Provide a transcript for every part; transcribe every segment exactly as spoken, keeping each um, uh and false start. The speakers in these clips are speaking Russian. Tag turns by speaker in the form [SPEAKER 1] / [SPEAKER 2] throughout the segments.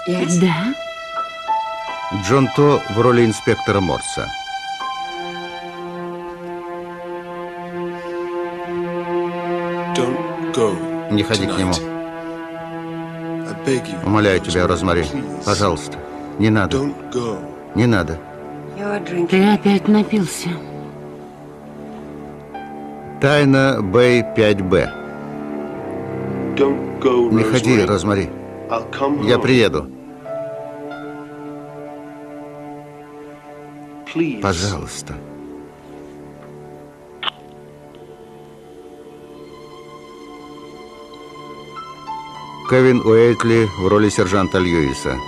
[SPEAKER 1] Да?
[SPEAKER 2] Джон То в роли инспектора Морса. Не ходи к нему. Умоляю тебя, Розмари, пожалуйста, не надо. Не надо.
[SPEAKER 1] Ты опять напился.
[SPEAKER 2] Тайна Бэй пять Б. Не ходи, Розмари. Я приеду. Пожалуйста. Кевин Уэйтли в роли сержанта Льюиса.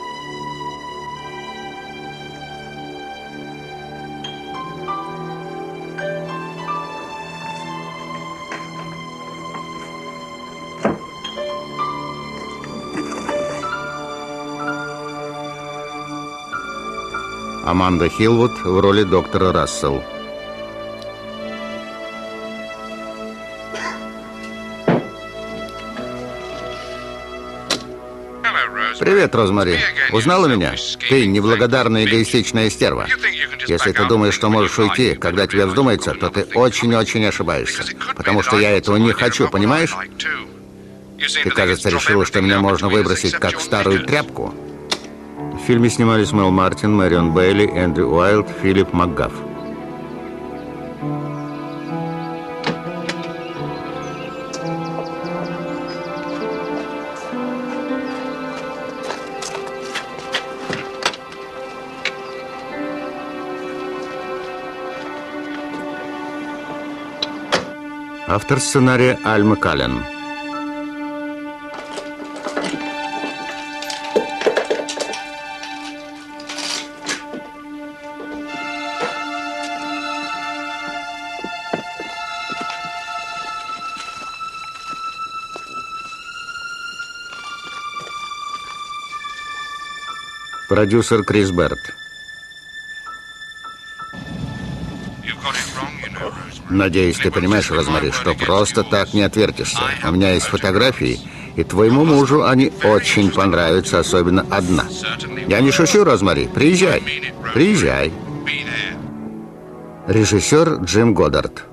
[SPEAKER 2] Аманда Хилвуд в роли доктора Рассел. Привет, Розмари. Узнала меня? Ты неблагодарная эгоистичная стерва. Если ты думаешь, что можешь уйти, когда тебе вздумается, то ты очень-очень ошибаешься. Потому что я этого не хочу, понимаешь? Ты, кажется, решила, что меня можно выбросить как старую тряпку. В фильме снимались Мэл Мартин, Мэрион Бейли, Эндрю Уайлд, Филипп Макгаф. Автор сценария Аль Маккален. Продюсер Крис Берт. Надеюсь, ты понимаешь, Розмари, что просто так не отвертишься. У меня есть фотографии, и твоему мужу они очень понравятся, особенно одна. Я не шучу, Розмари. Приезжай. Приезжай. Режиссер Джим Годдард.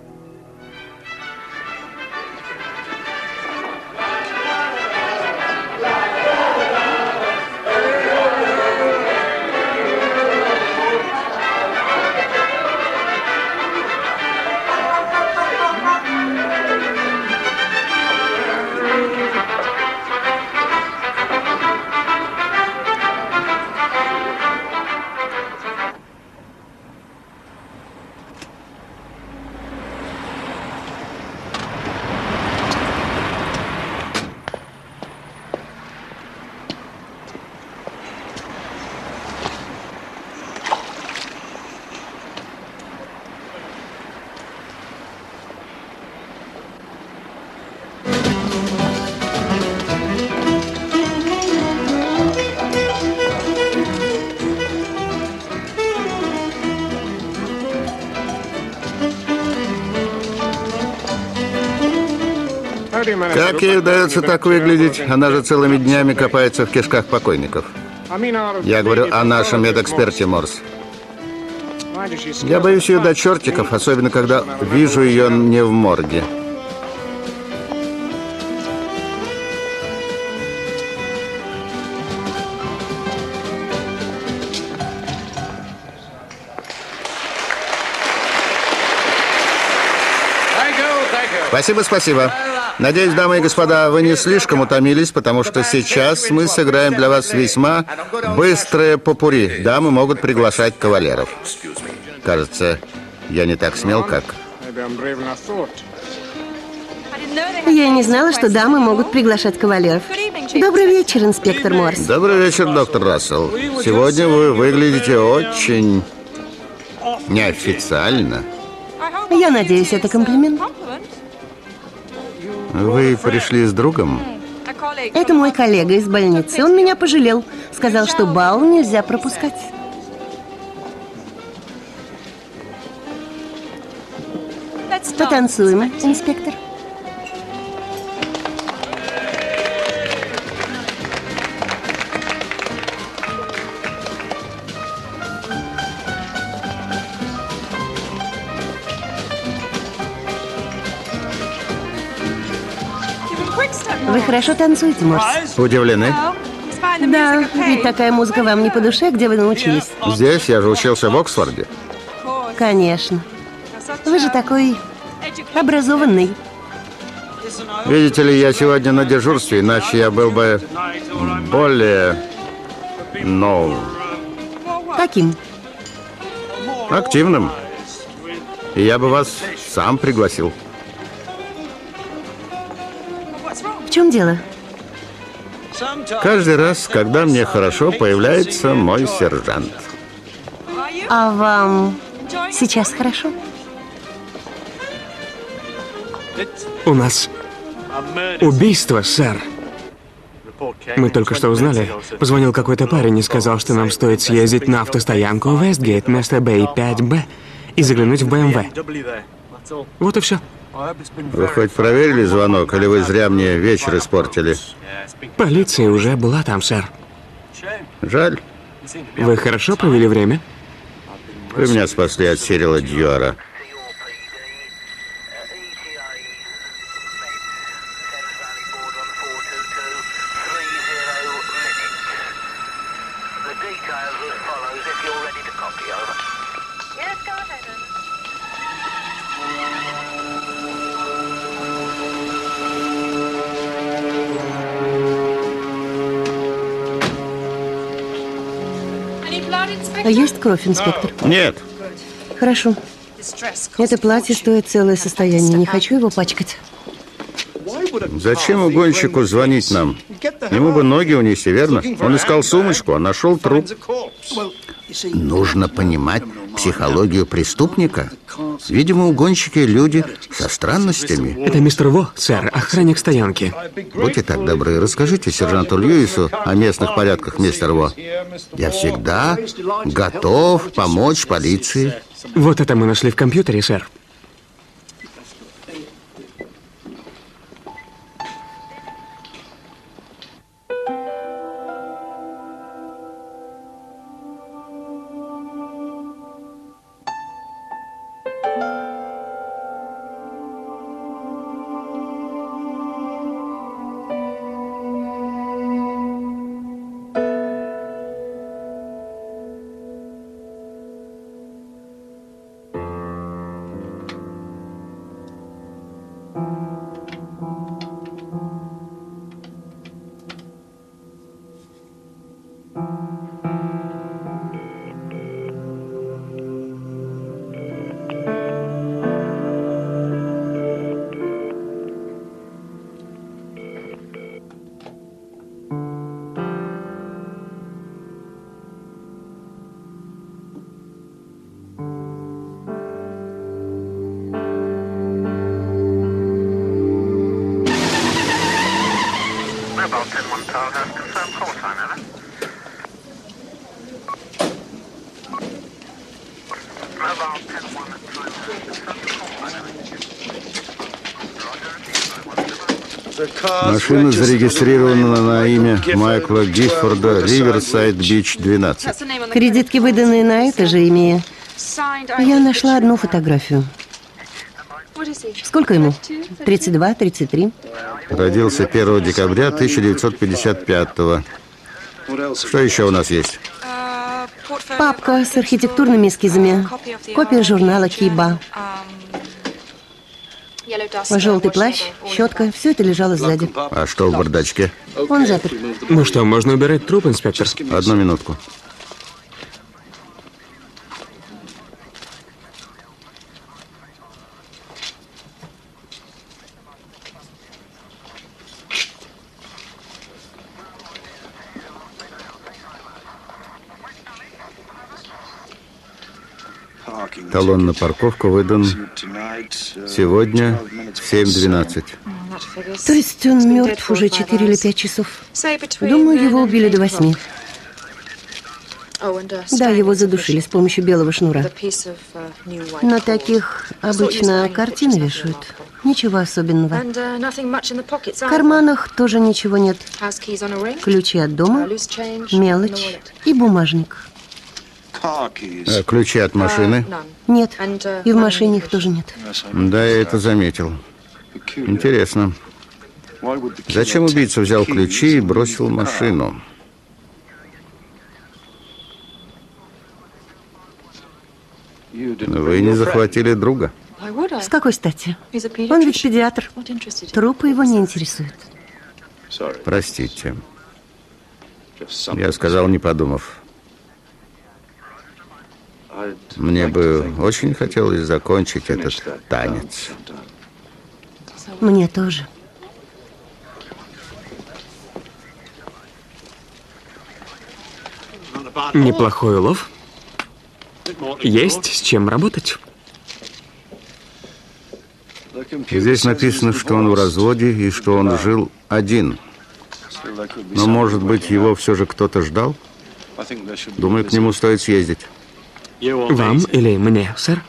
[SPEAKER 2] Как ей удается так выглядеть? Она же целыми днями копается в кишках покойников. Я говорю о нашем медэксперте, Морс. Я боюсь ее до чертиков, особенно когда вижу ее не в морге. Спасибо, спасибо. Надеюсь, дамы и господа, вы не слишком утомились, потому что сейчас мы сыграем для вас весьма быстрое попурри. Дамы могут приглашать кавалеров. Кажется, я не так смел, как...
[SPEAKER 3] Я не знала, что дамы могут приглашать кавалеров. Добрый вечер, инспектор Морс.
[SPEAKER 2] Добрый вечер, доктор Рассел. Сегодня вы выглядите очень неофициально.
[SPEAKER 3] Я надеюсь, это комплимент.
[SPEAKER 2] Вы пришли с другом?
[SPEAKER 3] Это мой коллега из больницы. Он меня пожалел. Сказал, что бал нельзя пропускать. Потанцуем, инспектор. хорошо танцуете, Морс.
[SPEAKER 2] Удивлены?
[SPEAKER 3] Да, ведь такая музыка вам не по душе, где вы научились?
[SPEAKER 2] Здесь я же учился в Оксфорде.
[SPEAKER 3] Конечно. Вы же такой образованный.
[SPEAKER 2] Видите ли, я сегодня на дежурстве, иначе я был бы более, ну,
[SPEAKER 3] Каким?
[SPEAKER 2] активным. И я бы вас сам пригласил.
[SPEAKER 3] В чем дело?
[SPEAKER 2] Каждый раз, когда мне хорошо, появляется мой сержант.
[SPEAKER 3] А вам сейчас хорошо?
[SPEAKER 4] У нас убийство, сэр. Мы только что узнали. Позвонил какой-то парень и сказал, что нам стоит съездить на автостоянку Вестгейт, место Б пять Б, и заглянуть в Бэ Эм Вэ. Вот и все.
[SPEAKER 2] Вы хоть проверили звонок, или вы зря мне вечер испортили?
[SPEAKER 4] Полиция уже была там, сэр.
[SPEAKER 2] Жаль.
[SPEAKER 4] Вы хорошо провели время?
[SPEAKER 2] Вы меня спасли от Сирила Дьюара.
[SPEAKER 3] А есть кровь, инспектор?
[SPEAKER 2] Нет.
[SPEAKER 3] Хорошо. Это платье стоит целое состояние. Не хочу его пачкать.
[SPEAKER 2] Зачем угонщику звонить нам? Ему бы ноги унести, верно? Он искал сумочку, а нашел труп. Нужно понимать психологию преступника. Видимо, угонщики — люди со странностями.
[SPEAKER 4] Это мистер Во, сэр, охранник стоянки.
[SPEAKER 2] Будьте так добры, расскажите сержанту Льюису о местных порядках, мистер Во. Я всегда готов помочь полиции.
[SPEAKER 4] Вот это мы нашли в компьютере, сэр.
[SPEAKER 2] Машина зарегистрирована на имя Майкла Гиффорда, Риверсайд-Бич, двенадцать.
[SPEAKER 3] Кредитки, выданные на это же имя. Я нашла одну фотографию. Сколько ему? тридцать два, тридцать три.
[SPEAKER 2] Родился первого декабря тысяча девятьсот пятьдесят пятого. Что еще у нас есть?
[SPEAKER 3] Папка с архитектурными эскизами. Копия журнала Киба. Желтый плащ, щетка. Все это лежало сзади.
[SPEAKER 2] А что в бардачке?
[SPEAKER 3] Он запер.
[SPEAKER 4] Ну что, можно убирать труп, инспектор?
[SPEAKER 2] Одну минутку. Талон на парковку выдан сегодня в семь двенадцать.
[SPEAKER 3] То есть он мертв уже четыре или пять часов. Думаю, его убили до восьми. Да, его задушили с помощью белого шнура. На таких обычно картины вешают. Ничего особенного. В карманах тоже ничего нет. Ключи от дома, мелочь и бумажник.
[SPEAKER 2] А ключи от машины?
[SPEAKER 3] Нет, и в машине их тоже нет.
[SPEAKER 2] Да, я это заметил. Интересно. Зачем убийца взял ключи и бросил машину? Вы не захватили друга?
[SPEAKER 3] С какой стати? Он ведь педиатр. Трупы его не интересуют.
[SPEAKER 2] Простите. Я сказал, не подумав. Мне бы очень хотелось закончить этот танец.
[SPEAKER 3] Мне тоже.
[SPEAKER 4] Неплохой улов. Есть с чем работать.
[SPEAKER 2] Здесь написано, что он в разводе и что он жил один. Но, может быть, его все же кто-то ждал? Думаю, к нему стоит съездить.
[SPEAKER 4] Вам или мне, сэр?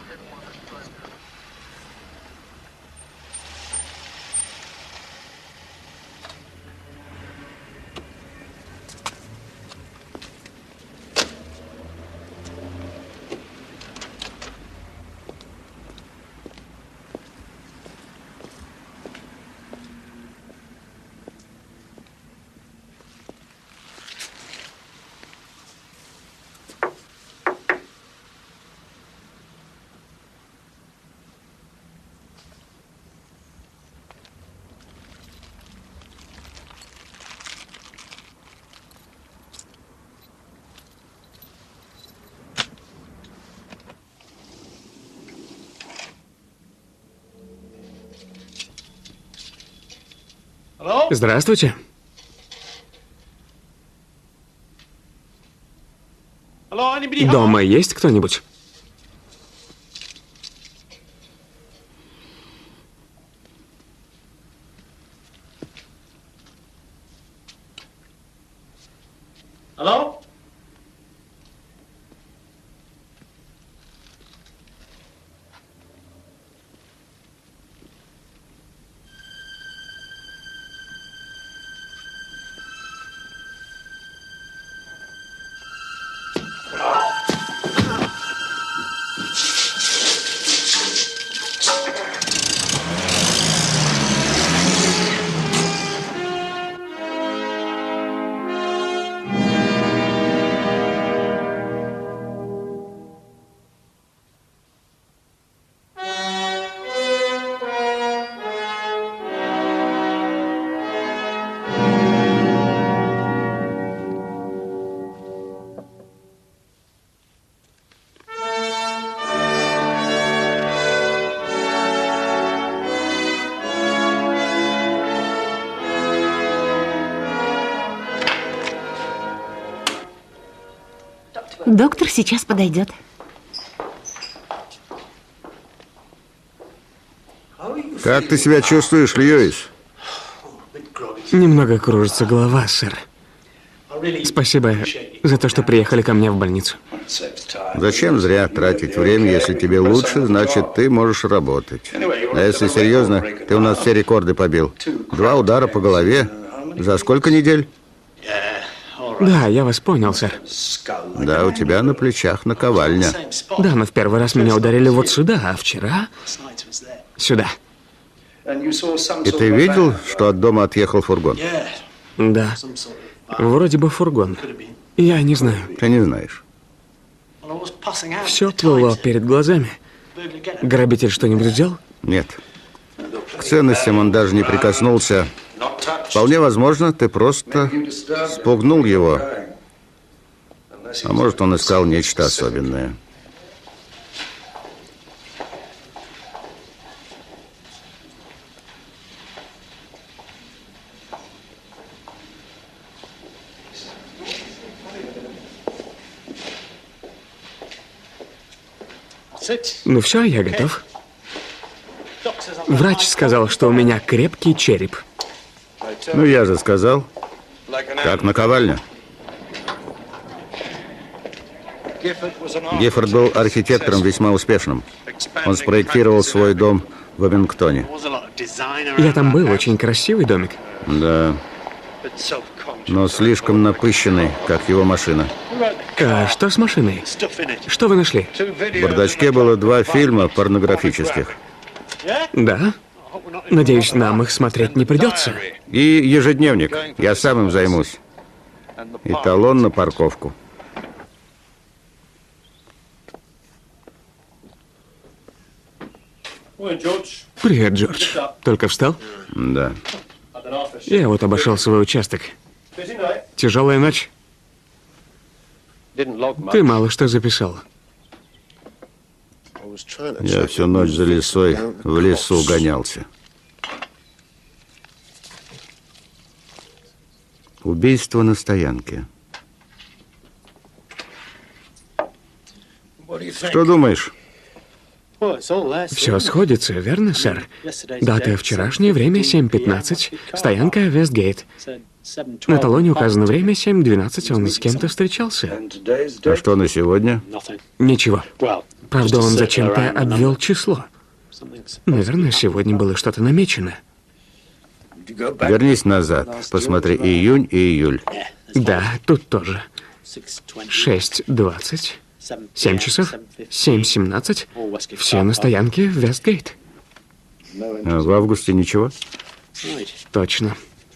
[SPEAKER 4] Здравствуйте. Дома есть кто-нибудь?
[SPEAKER 5] Hello?
[SPEAKER 3] Доктор сейчас подойдет.
[SPEAKER 2] Как ты себя чувствуешь, Льюис?
[SPEAKER 4] Немного кружится голова, сэр. Спасибо за то, что приехали ко мне в больницу.
[SPEAKER 2] Зачем зря тратить время, если тебе лучше, значит, ты можешь работать. А если серьезно, ты у нас все рекорды побил. Два удара по голове. За сколько недель?
[SPEAKER 4] Да, я вас понял, сэр.
[SPEAKER 2] Да, у тебя на плечах наковальня.
[SPEAKER 4] Да, но в первый раз меня ударили вот сюда, а вчера сюда.
[SPEAKER 2] И ты видел, что от дома отъехал фургон?
[SPEAKER 4] Да, вроде бы фургон. Я не знаю.
[SPEAKER 2] Ты не знаешь.
[SPEAKER 4] Все плыло перед глазами. Грабитель что-нибудь взял?
[SPEAKER 2] Нет. К ценностям он даже не прикоснулся. Вполне возможно, ты просто спугнул его. А может, он искал нечто особенное.
[SPEAKER 4] Ну все, я готов. Врач сказал, что у меня крепкий череп.
[SPEAKER 2] Ну, я же сказал. Как наковальня. Гиффорд был архитектором весьма успешным. Он спроектировал свой дом в Абингтоне.
[SPEAKER 4] Я там был, очень красивый домик.
[SPEAKER 2] Да. Но слишком напыщенный, как его машина.
[SPEAKER 4] А что с машиной? Что вы нашли?
[SPEAKER 2] В бардачке было два фильма порнографических.
[SPEAKER 4] Да? Надеюсь, нам их смотреть не придется.
[SPEAKER 2] И ежедневник. Я сам им займусь. И талон на парковку.
[SPEAKER 4] Привет, Джордж. Только встал?
[SPEAKER 2] Да.
[SPEAKER 4] Я вот обошел свой участок. Тяжелая ночь. Ты мало что записал.
[SPEAKER 2] Я всю ночь за лесой в лесу гонялся. Убийство на стоянке. Что думаешь?
[SPEAKER 4] Все сходится, верно, сэр? Дата вчерашнее, время семь пятнадцать, стоянка Вестгейт. На талоне указано время семь двенадцать, он с кем-то встречался.
[SPEAKER 2] А что на сегодня?
[SPEAKER 4] Ничего. Правда, он зачем-то обвел число. Наверное, сегодня было что-то намечено.
[SPEAKER 2] Вернись назад, посмотри июнь и июль.
[SPEAKER 4] Да, тут тоже. шесть двадцать, семь часов, семь семнадцать. Все на стоянке Вестгейт.
[SPEAKER 2] А в августе ничего?
[SPEAKER 4] Точно.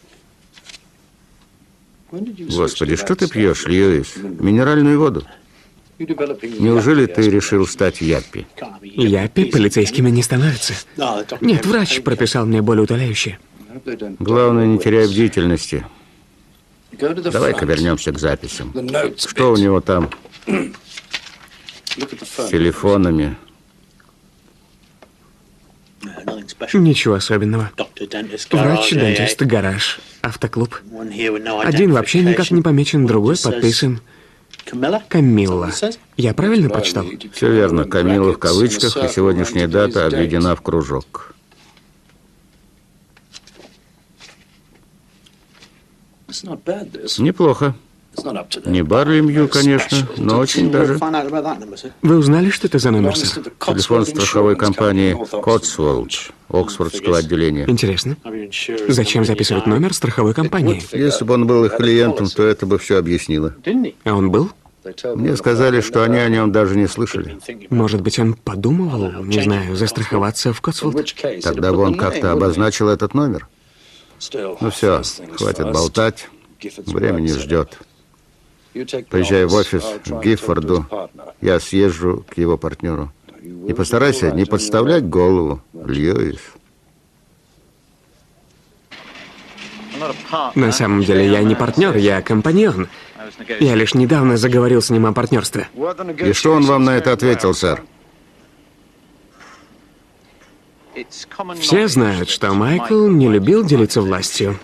[SPEAKER 2] Господи, что ты пьешь, Льюис? Минеральную воду? Неужели ты решил стать яппи?
[SPEAKER 4] Яппи полицейскими не становятся. Нет, врач прописал мне болеутоляющее.
[SPEAKER 2] Главное, не теряй бдительности. Давай-ка вернемся к записям. Что у него там с телефонами?
[SPEAKER 4] Ничего особенного. Врач, дантист, гараж, автоклуб. Один вообще никак не помечен, другой подписан Камилла. Я правильно прочитал?
[SPEAKER 2] Все верно. Камилла в кавычках, и сегодняшняя дата обведена в кружок. Неплохо. Не Барли-Мью, конечно, но очень даже.
[SPEAKER 4] Вы узнали, что это за номер, сэр?
[SPEAKER 2] Телефон страховой компании Котсволд, Оксфордского отделения.
[SPEAKER 4] Интересно. Зачем записывать номер страховой компании?
[SPEAKER 2] Если бы он был их клиентом, то это бы все объяснило.
[SPEAKER 4] А он был?
[SPEAKER 2] Мне сказали, что они о нем даже не слышали.
[SPEAKER 4] Может быть, он подумывал, не знаю, застраховаться в Котсволд?
[SPEAKER 2] Тогда бы он как-то обозначил этот номер. Ну все, хватит болтать. Время не ждет. Поезжай в офис к Гиффорду. Я съезжу к его партнеру. И постарайся не подставлять голову, Льюис.
[SPEAKER 4] На самом деле, я не партнер, я компаньон. Я лишь недавно заговорил с ним о партнерстве.
[SPEAKER 2] И что он вам на это ответил, сэр?
[SPEAKER 4] Все знают, что Майкл не любил делиться властью.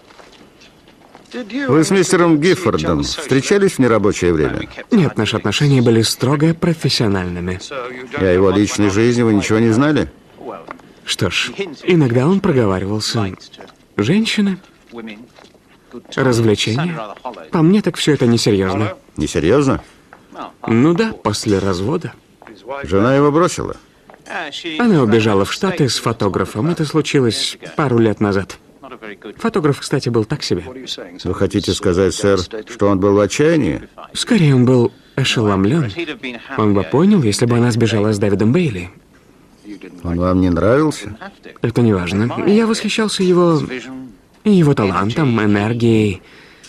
[SPEAKER 2] Вы с мистером Гиффордом встречались в нерабочее время?
[SPEAKER 4] Нет, наши отношения были строго профессиональными.
[SPEAKER 2] И о его личной жизни вы ничего не знали?
[SPEAKER 4] Что ж, иногда он проговаривался. Женщины, развлечения. По мне, так все это несерьезно.
[SPEAKER 2] Несерьезно?
[SPEAKER 4] Ну да, после развода.
[SPEAKER 2] Жена его бросила?
[SPEAKER 4] Она убежала в Штаты с фотографом. Это случилось пару лет назад. Фотограф, кстати, был так себе.
[SPEAKER 2] Вы хотите сказать, сэр, что он был в отчаянии?
[SPEAKER 4] Скорее, он был ошеломлен. Он бы понял, если бы она сбежала с Дэвидом Бейли.
[SPEAKER 2] Он вам не нравился?
[SPEAKER 4] Это не важно. Я восхищался его... его талантом, энергией.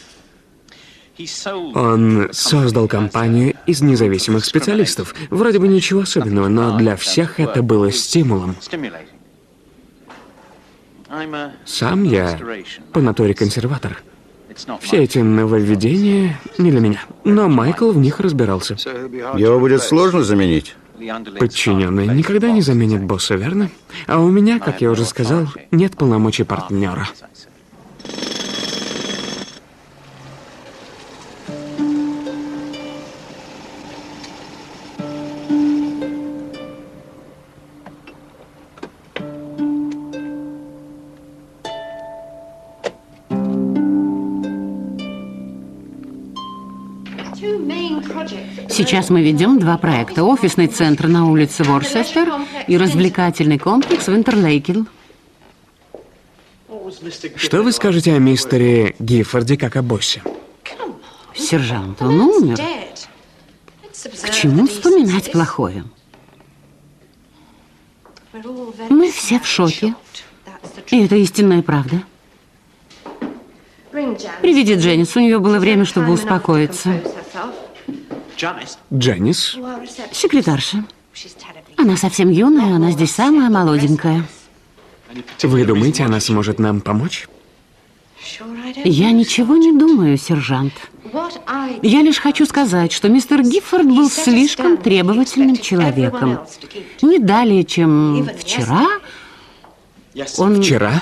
[SPEAKER 4] Он создал компанию из независимых специалистов. Вроде бы ничего особенного, но для всех это было стимулом. Сам я по натуре консерватор. Все эти нововведения не для меня. Но Майкл в них разбирался.
[SPEAKER 2] Его будет сложно заменить?
[SPEAKER 4] Подчиненные никогда не заменят босса, верно? А у меня, как я уже сказал, нет полномочий партнера.
[SPEAKER 1] Сейчас мы ведем два проекта. Офисный центр на улице Ворсестер и развлекательный комплекс в Интерлейкел.
[SPEAKER 4] Что вы скажете о мистере Гиффорде как о боссе?
[SPEAKER 1] Сержант, он умер. К чему вспоминать плохое? Мы все в шоке. И это истинная правда. Приведи Дженнис, у нее было время, чтобы успокоиться.
[SPEAKER 4] Дженнис?
[SPEAKER 1] Секретарша. Она совсем юная, она здесь самая молоденькая.
[SPEAKER 4] Вы думаете, она сможет нам помочь?
[SPEAKER 1] Я ничего не думаю, сержант. Я лишь хочу сказать, что мистер Гиффорд был слишком требовательным человеком. Не далее, чем вчера, он...
[SPEAKER 4] Вчера?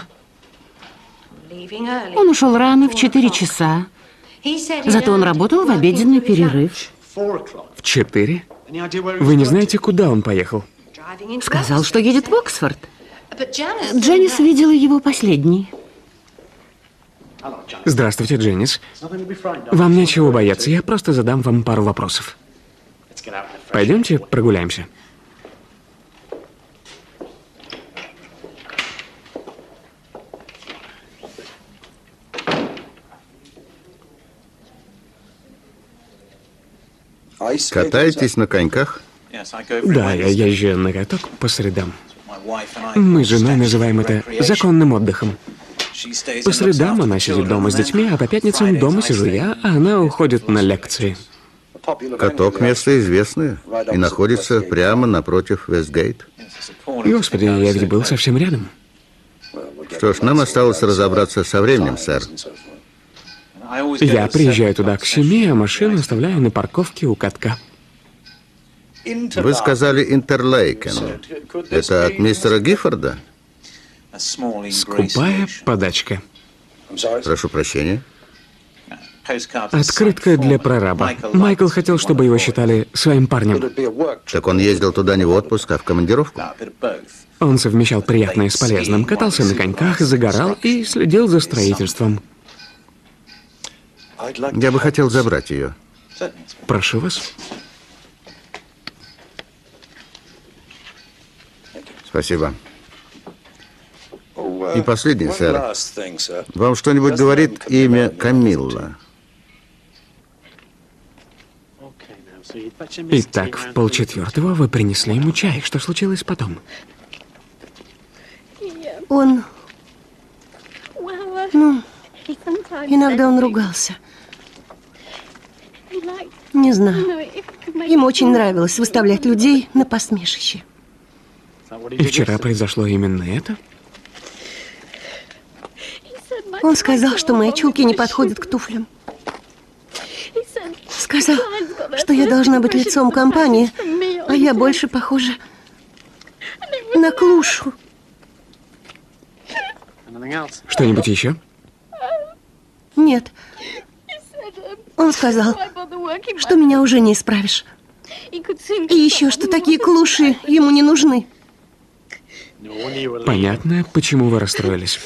[SPEAKER 1] Он ушел рано, в четыре часа. Зато он работал в обеденный перерыв.
[SPEAKER 4] В четыре? Вы не знаете, куда он поехал?
[SPEAKER 1] Сказал, что едет в Оксфорд. Дженнис видела его последней.
[SPEAKER 4] Здравствуйте, Дженнис. Вам нечего бояться, я просто задам вам пару вопросов. Пойдемте прогуляемся.
[SPEAKER 2] Катаетесь на коньках?
[SPEAKER 4] Да, я езжу на каток по средам. Мы с женой называем это законным отдыхом. По средам она сидит дома с детьми, а по пятницам дома сижу я, а она уходит на лекции.
[SPEAKER 2] Каток — место известное и находится прямо напротив Вестгейт.
[SPEAKER 4] Господи, я ведь был совсем рядом.
[SPEAKER 2] Что ж, нам осталось разобраться со временем, сэр.
[SPEAKER 4] Я приезжаю туда к семи, а машину оставляю на парковке у катка.
[SPEAKER 2] Вы сказали Интерлейкен. Это от мистера Гиффорда?
[SPEAKER 4] Скупая подачка.
[SPEAKER 2] Прошу прощения.
[SPEAKER 4] Открытка для прораба. Майкл хотел, чтобы его считали своим парнем.
[SPEAKER 2] Так он ездил туда не в отпуск, а в командировку?
[SPEAKER 4] Он совмещал приятное с полезным, катался на коньках, загорал и следил за строительством.
[SPEAKER 2] Я бы хотел забрать ее.
[SPEAKER 4] Прошу вас.
[SPEAKER 2] Спасибо. И последний, сэр. Вам что-нибудь говорит имя Камилла?
[SPEAKER 4] Итак, в полчетвертого вы принесли ему чай. Что случилось потом?
[SPEAKER 3] Он... Ну, иногда он ругался. Не знаю. Ему очень нравилось выставлять людей на посмешище.
[SPEAKER 4] И вчера произошло именно это?
[SPEAKER 3] Он сказал, что мои чулки не подходят к туфлям. Сказал, что я должна быть лицом компании, а я больше похожа на клушу.
[SPEAKER 4] Что-нибудь еще?
[SPEAKER 3] Нет. Он сказал, что меня уже не исправишь. И еще, что такие клуши ему не нужны.
[SPEAKER 4] Понятно, почему вы расстроились.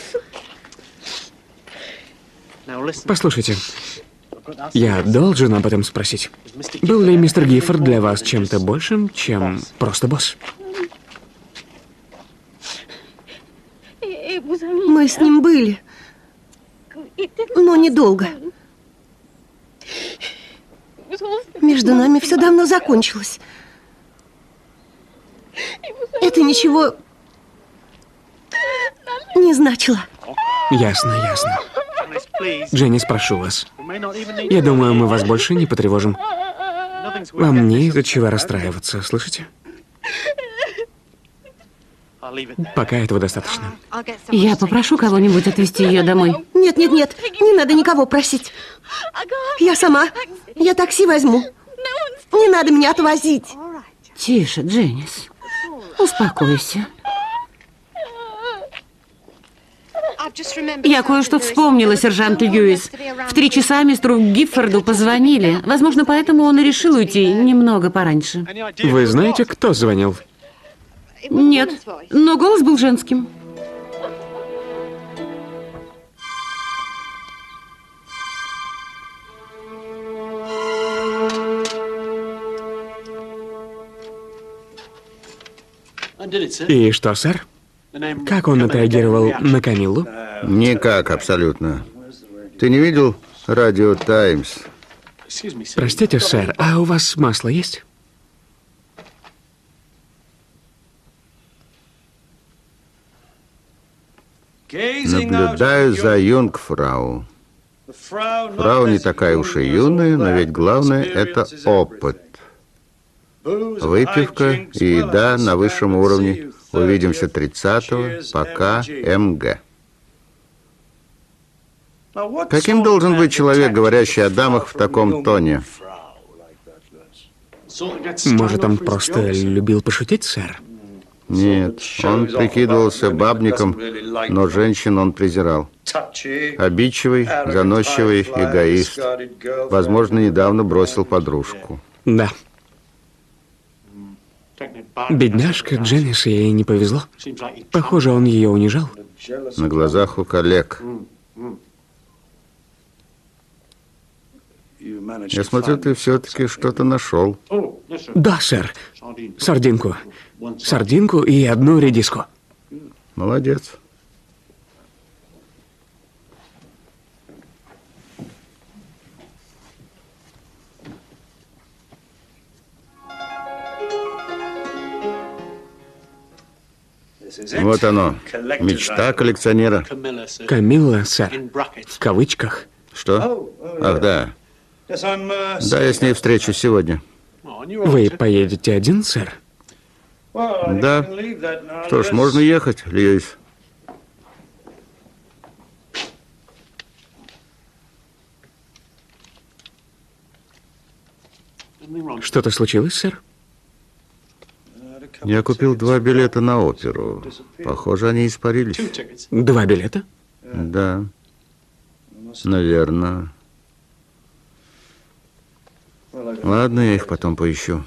[SPEAKER 4] Послушайте, я должен об этом спросить. Был ли мистер Гиффорд для вас чем-то большим, чем просто босс?
[SPEAKER 3] Мы с ним были, но недолго. Между нами все давно закончилось. Это ничего не значило.
[SPEAKER 4] Ясно, ясно. Дженнис, прошу вас. Я думаю, мы вас больше не потревожим. Вам не из-за чего расстраиваться, слышите? Пока этого достаточно.
[SPEAKER 1] Я попрошу кого-нибудь отвезти ее домой.
[SPEAKER 3] Нет, нет, нет, не надо никого просить. Я сама. Я такси возьму. Не надо меня отвозить.
[SPEAKER 1] Тише, Дженнис. Успокойся. Я кое-что вспомнила, сержант Льюис. В три часа мистеру Гиффорду позвонили. Возможно, поэтому он и решил уйти немного пораньше.
[SPEAKER 4] Вы знаете, кто звонил?
[SPEAKER 1] Нет, но голос был женским.
[SPEAKER 4] И что, сэр? Как он отреагировал на Камиллу?
[SPEAKER 2] Никак, абсолютно. Ты не видел радио «Таймс»?
[SPEAKER 4] Простите, сэр, а у вас масло есть?
[SPEAKER 2] Наблюдаю за юнгфрау. Фрау не такая уж и юная, но ведь главное – это опыт. Выпивка и еда на высшем уровне. Увидимся тридцатого. Пока. МГ. Каким должен быть человек, говорящий о дамах в таком тоне?
[SPEAKER 4] Может, он просто любил пошутить, сэр?
[SPEAKER 2] Нет, он прикидывался бабником, но женщин он презирал. Обидчивый, заносчивый, эгоист. Возможно, недавно бросил подружку.
[SPEAKER 4] Да. Бедняжка Дженнис, ей не повезло. Похоже, он ее унижал.
[SPEAKER 2] На глазах у коллег. Я смотрю, ты все-таки что-то нашел.
[SPEAKER 4] Да, сэр. Сардинку. Сардинку и одну редиску.
[SPEAKER 2] Молодец. Вот оно. Мечта коллекционера.
[SPEAKER 4] Камилла, сэр. В кавычках.
[SPEAKER 2] Что? Ах, да. Да, я с ней встречусь сегодня.
[SPEAKER 4] Вы поедете один, сэр?
[SPEAKER 2] Да. Что ж, можно ехать, Льюис.
[SPEAKER 4] Что-то случилось, сэр?
[SPEAKER 2] Я купил два билета на оперу. Похоже, они испарились.
[SPEAKER 4] Два билета?
[SPEAKER 2] Да. Наверное. Ладно, я их потом поищу.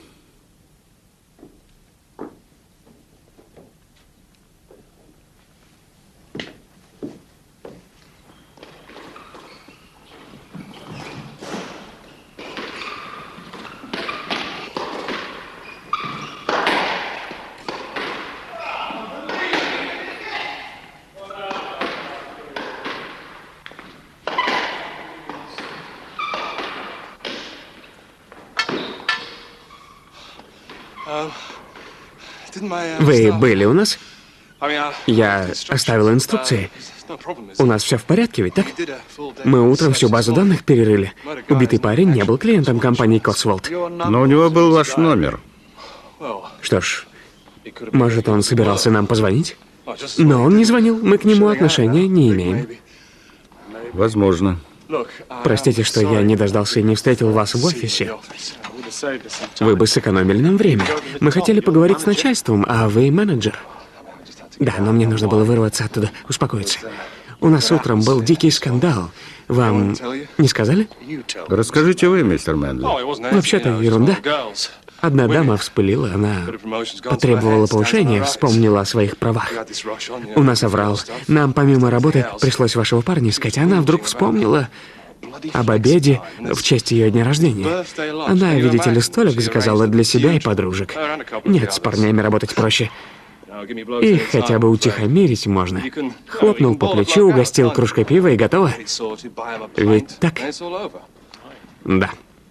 [SPEAKER 4] Вы были у нас? Я оставил инструкции. У нас все в порядке, ведь так? Мы утром всю базу данных перерыли. Убитый парень не был клиентом компании Косволд.
[SPEAKER 2] Но у него был ваш номер.
[SPEAKER 4] Что ж, может, он собирался нам позвонить? Но он не звонил, мы к нему отношения не имеем.
[SPEAKER 2] Возможно.
[SPEAKER 4] Простите, что я не дождался и не встретил вас в офисе. Вы бы сэкономили нам время. Мы хотели поговорить с начальством, а вы менеджер. Да, но мне нужно было вырваться оттуда, успокоиться. У нас утром был дикий скандал. Вам не сказали?
[SPEAKER 2] Расскажите вы, мистер Мэнли.
[SPEAKER 4] Вообще-то ерунда. Одна дама вспылила, она потребовала повышения, вспомнила о своих правах. У нас оврал. Нам помимо работы пришлось вашего парня искать. Она вдруг вспомнила об обеде в честь ее дня рождения. Она, видите ли, столик заказала для себя и подружек. Нет, с парнями работать проще. Их хотя бы утихомирить можно. Хлопнул по плечу, угостил кружкой пива и готово. Ведь так? Да.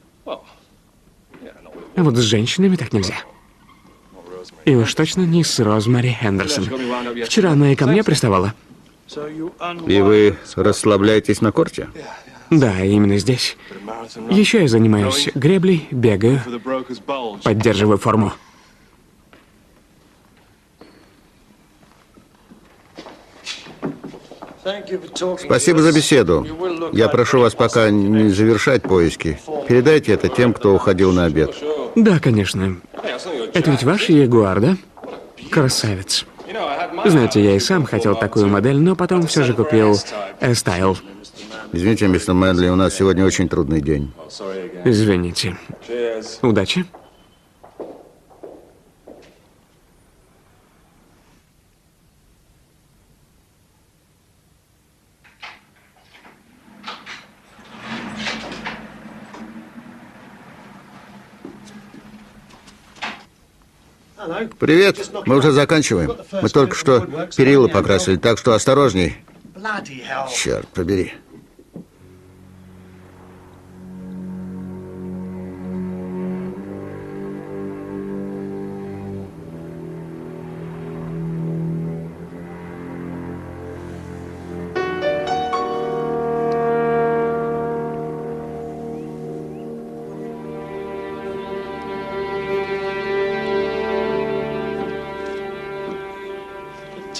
[SPEAKER 4] А вот с женщинами так нельзя. И уж точно не с Розмари Хендерсон. Вчера она и ко мне приставала.
[SPEAKER 2] И вы расслабляетесь на корте?
[SPEAKER 4] Да, именно здесь. Еще я занимаюсь греблей, бегаю, поддерживаю форму.
[SPEAKER 2] Спасибо за беседу. Я прошу вас пока не завершать поиски. Передайте это тем, кто уходил на обед.
[SPEAKER 4] Да, конечно. Это ведь ваш Ягуар, да? Красавец. Знаете, я и сам хотел такую модель, но потом все же купил S-Style.
[SPEAKER 2] Извините, мистер Мэнли, у нас сегодня очень трудный день.
[SPEAKER 4] Извините. Удачи.
[SPEAKER 2] Привет, мы уже заканчиваем. Мы только что перила покрасили, так что осторожней. Черт побери.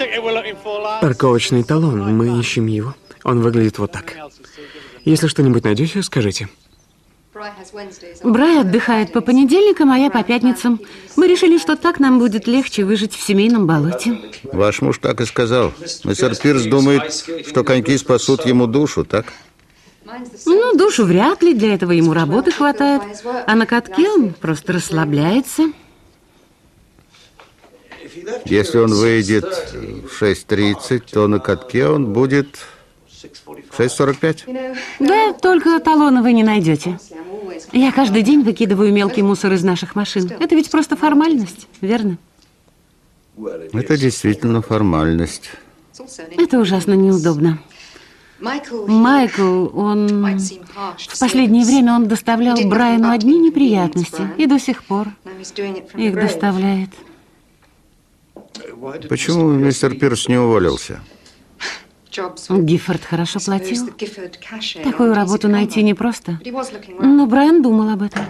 [SPEAKER 4] Парковочный талон. Мы ищем его. Он выглядит вот так. Если что-нибудь найдете, скажите.
[SPEAKER 1] Брай отдыхает по понедельникам, а я по пятницам. Мы решили, что так нам будет легче выжить в семейном болоте.
[SPEAKER 2] Ваш муж так и сказал. Мистер Пирс думает, что коньки спасут ему душу, так?
[SPEAKER 1] Ну, душу вряд ли, для этого ему работы хватает. А на катке он просто расслабляется.
[SPEAKER 2] Если он выйдет в шесть тридцать, то на катке он будет в шесть сорок пять.
[SPEAKER 1] Да, только талона вы не найдете. Я каждый день выкидываю мелкий мусор из наших машин. Это ведь просто формальность, верно?
[SPEAKER 2] Это действительно формальность.
[SPEAKER 1] Это ужасно неудобно. Майкл, он... В последнее время он доставлял Брайану одни неприятности. И до сих пор их доставляет.
[SPEAKER 2] Почему мистер Пирс не уволился?
[SPEAKER 1] Гиффорд хорошо платил. Такую работу найти непросто. Но Брайан думал об этом.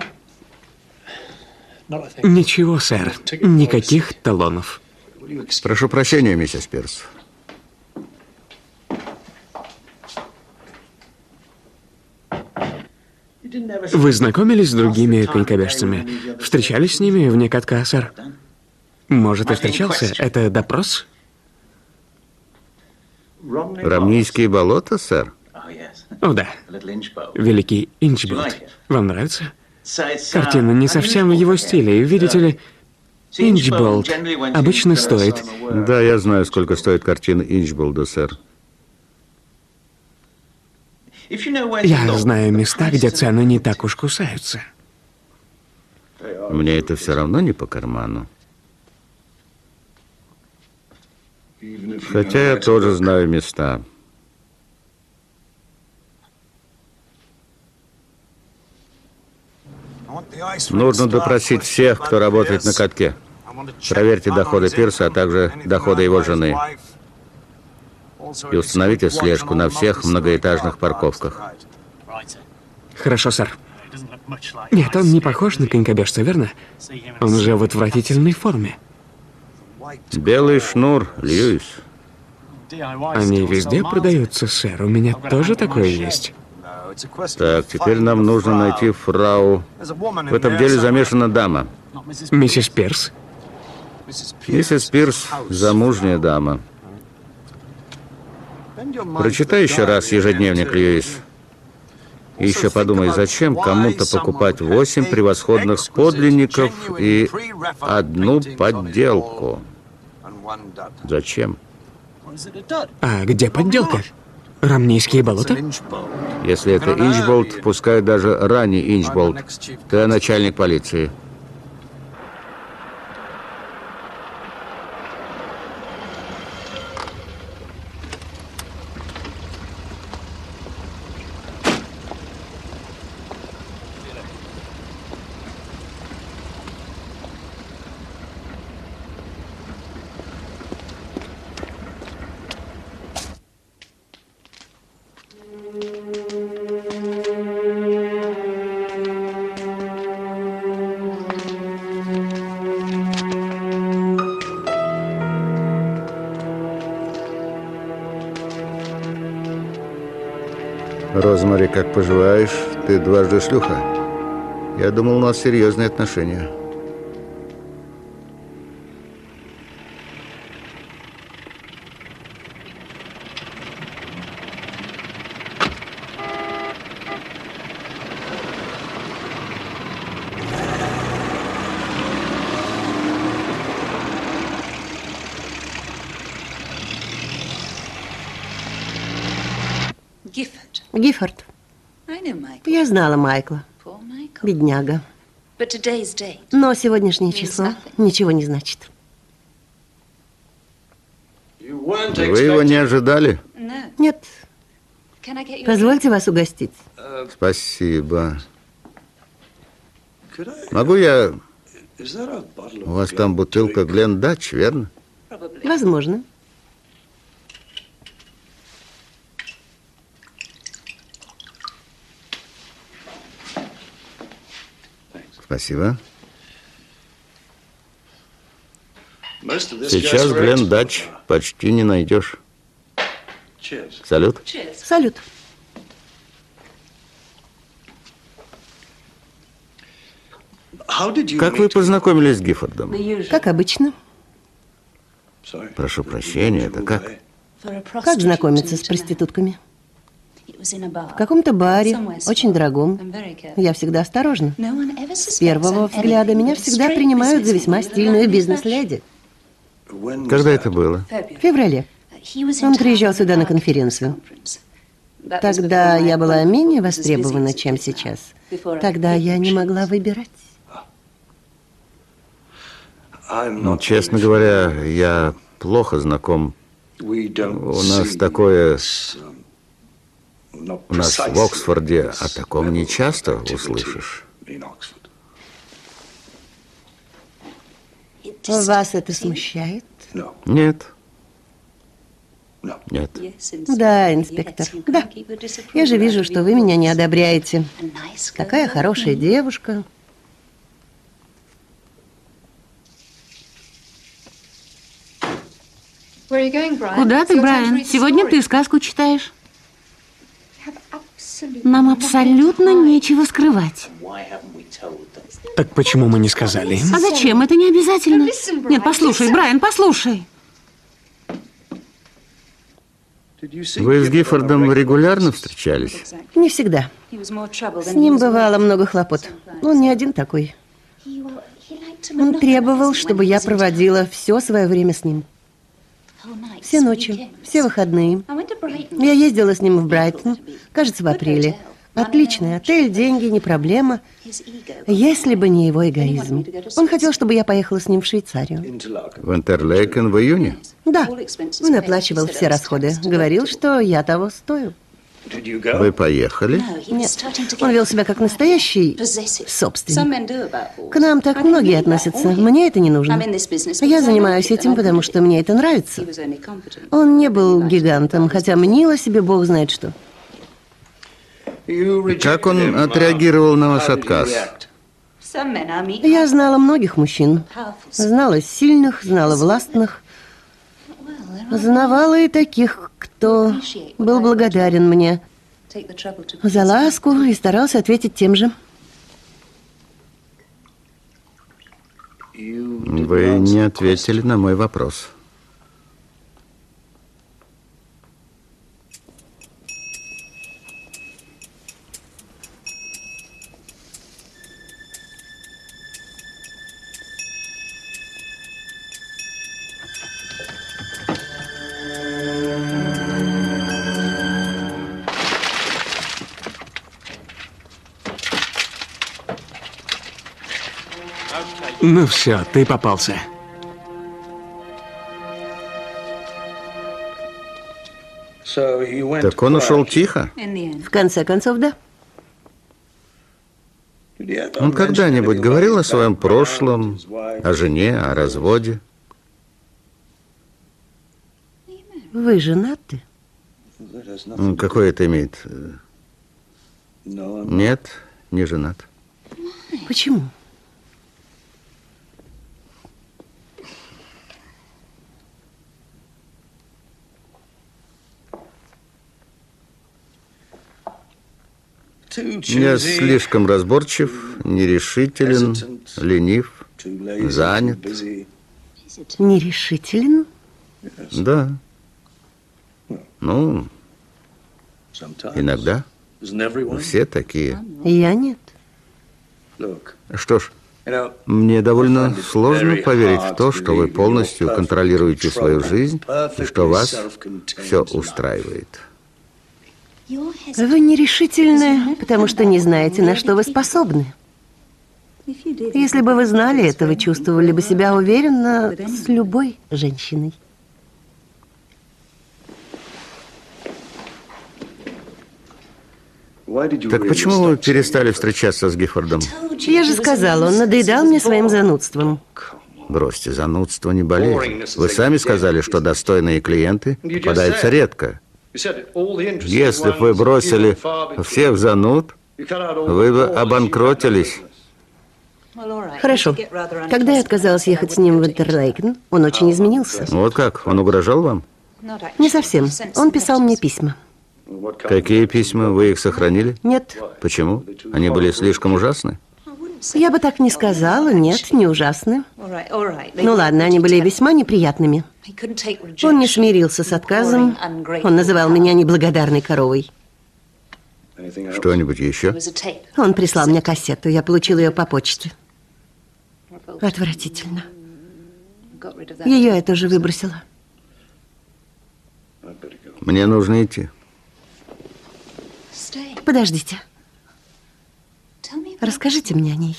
[SPEAKER 4] Ничего, сэр. Никаких талонов.
[SPEAKER 2] Прошу прощения, миссис Пирс.
[SPEAKER 4] Вы знакомились с другими конькобежцами? Встречались с ними вне катка, сэр? Может, и встречался? Это допрос?
[SPEAKER 2] Ромнийские болота, сэр?
[SPEAKER 4] О, да. Великий Инчболд. Вам нравится? Картина не совсем в его стиле. Видите ли, Инчболд обычно стоит...
[SPEAKER 2] Да, я знаю, сколько стоит картина Инчболда, сэр.
[SPEAKER 4] Я знаю места, где цены не так уж кусаются.
[SPEAKER 2] Мне это все равно не по карману. Хотя я тоже знаю места. Нужно допросить всех, кто работает на катке. Проверьте доходы Пирса, а также доходы его жены. И установите слежку на всех многоэтажных парковках.
[SPEAKER 4] Хорошо, сэр. Нет, он не похож на конькобежца, верно? Он же в отвратительной форме.
[SPEAKER 2] Белый шнур, Льюис.
[SPEAKER 4] Они везде продаются, сэр. У меня тоже такое есть.
[SPEAKER 2] Так, теперь нам нужно найти фрау. В этом деле замешана дама.
[SPEAKER 4] Миссис Пирс?
[SPEAKER 2] Миссис Пирс – замужняя дама. Прочитай еще раз ежедневник, Льюис. И еще подумай, зачем кому-то покупать восемь превосходных подлинников и одну подделку? Зачем?
[SPEAKER 4] А где подделка? Ромнийские болота?
[SPEAKER 2] Если это Инчболд, пускай даже ранний Инчболд, ты начальник полиции. Розмари, как поживаешь? Ты дважды шлюха. Я думал, у нас серьезные отношения.
[SPEAKER 3] Гиффорд. Я знала Майкла. Бедняга. Но сегодняшнее число ничего не значит.
[SPEAKER 2] Вы его не ожидали?
[SPEAKER 3] Нет. Позвольте вас угостить.
[SPEAKER 2] Спасибо. Могу я... У вас там бутылка Глен-Дач, верно?
[SPEAKER 3] Возможно.
[SPEAKER 2] Спасибо. Сейчас Глен Дач почти не найдешь. Салют.
[SPEAKER 3] Салют.
[SPEAKER 2] Как вы познакомились с Гиффордом?
[SPEAKER 3] Как обычно.
[SPEAKER 2] Прошу прощения, это как?
[SPEAKER 3] Как знакомиться с проститутками? В каком-то баре, очень дорогом. Я всегда осторожна. С первого взгляда меня всегда принимают за весьма стильную бизнес-леди.
[SPEAKER 2] Когда это было?
[SPEAKER 3] В феврале. Он приезжал сюда на конференцию. Тогда я была менее востребована, чем сейчас. Тогда я не могла выбирать.
[SPEAKER 2] Ну, честно говоря, я плохо знаком. У нас такое... У нас в Оксфорде о таком не часто услышишь.
[SPEAKER 3] Вас это смущает?
[SPEAKER 2] Нет. Нет.
[SPEAKER 3] Да, инспектор, да. Я же вижу, что вы меня не одобряете. Какая хорошая девушка.
[SPEAKER 1] Куда ты, Брайан? Сегодня ты сказку читаешь. Нам абсолютно нечего скрывать.
[SPEAKER 4] Так почему мы не сказали?
[SPEAKER 1] А зачем? Это не обязательно. Нет, послушай, Брайан, послушай.
[SPEAKER 2] Вы с Гиффордом регулярно встречались?
[SPEAKER 3] Не всегда. С ним бывало много хлопот. Он не один такой. Он требовал, чтобы я проводила все свое время с ним. Все ночи, все выходные. Я ездила с ним в Брайтон, кажется, в апреле. Отличный отель, деньги, не проблема. Если бы не его эгоизм. Он хотел, чтобы я поехала с ним в Швейцарию.
[SPEAKER 2] В Интерлейкен в июне?
[SPEAKER 3] Да. Он оплачивал все расходы. Говорил, что я того стою.
[SPEAKER 2] Вы поехали?
[SPEAKER 3] Нет. Он вел себя как настоящий собственник. К нам так многие относятся. Мне это не нужно. Я занимаюсь этим, потому что мне это нравится. Он не был гигантом, хотя мнил о себе бог знает что.
[SPEAKER 2] Как он отреагировал на ваш отказ?
[SPEAKER 3] Я знала многих мужчин. Знала сильных, знала властных. Знавала и таких, кто был благодарен мне за ласку и старался ответить тем же.
[SPEAKER 2] Вы не ответили на мой вопрос.
[SPEAKER 4] Ну все, ты попался.
[SPEAKER 2] Так он ушел тихо?
[SPEAKER 3] В конце концов, да.
[SPEAKER 2] Он когда-нибудь говорил о своем прошлом, о жене, о разводе?
[SPEAKER 3] Вы женаты?
[SPEAKER 2] Какое это имеет? Нет, не женат.
[SPEAKER 3] Почему?
[SPEAKER 2] Я слишком разборчив, нерешителен, ленив, занят.
[SPEAKER 3] Нерешителен?
[SPEAKER 2] Да. Ну, иногда. Все такие.
[SPEAKER 3] Я нет.
[SPEAKER 2] Что ж, мне довольно сложно поверить в то, что вы полностью контролируете свою жизнь и что вас все устраивает.
[SPEAKER 3] Вы нерешительны, потому что не знаете, на что вы способны. Если бы вы знали это, вы чувствовали бы себя уверенно с любой женщиной.
[SPEAKER 2] Так почему вы перестали встречаться с Гиффордом?
[SPEAKER 3] Я же сказала, он надоедал мне своим занудством.
[SPEAKER 2] Бросьте, занудство не болезнь. Вы сами сказали, что достойные клиенты попадаются редко. Если бы вы бросили всех зануд, вы бы обанкротились.
[SPEAKER 3] Хорошо. Когда я отказалась ехать с ним в Интерлейкен, он очень изменился.
[SPEAKER 2] Вот как? Он угрожал вам?
[SPEAKER 3] Не совсем. Он писал мне письма.
[SPEAKER 2] Какие письма? Вы их сохранили?
[SPEAKER 3] Нет.
[SPEAKER 2] Почему? Они были слишком ужасны?
[SPEAKER 3] Я бы так не сказала. Нет, не ужасны. Ну ладно, они были весьма неприятными. Он не смирился с отказом. Он называл меня неблагодарной коровой.
[SPEAKER 2] Что-нибудь еще?
[SPEAKER 3] Он прислал мне кассету. Я получила ее по почте. Отвратительно. Ее я тоже выбросила.
[SPEAKER 2] Мне нужно идти.
[SPEAKER 3] Подождите. Расскажите мне о ней.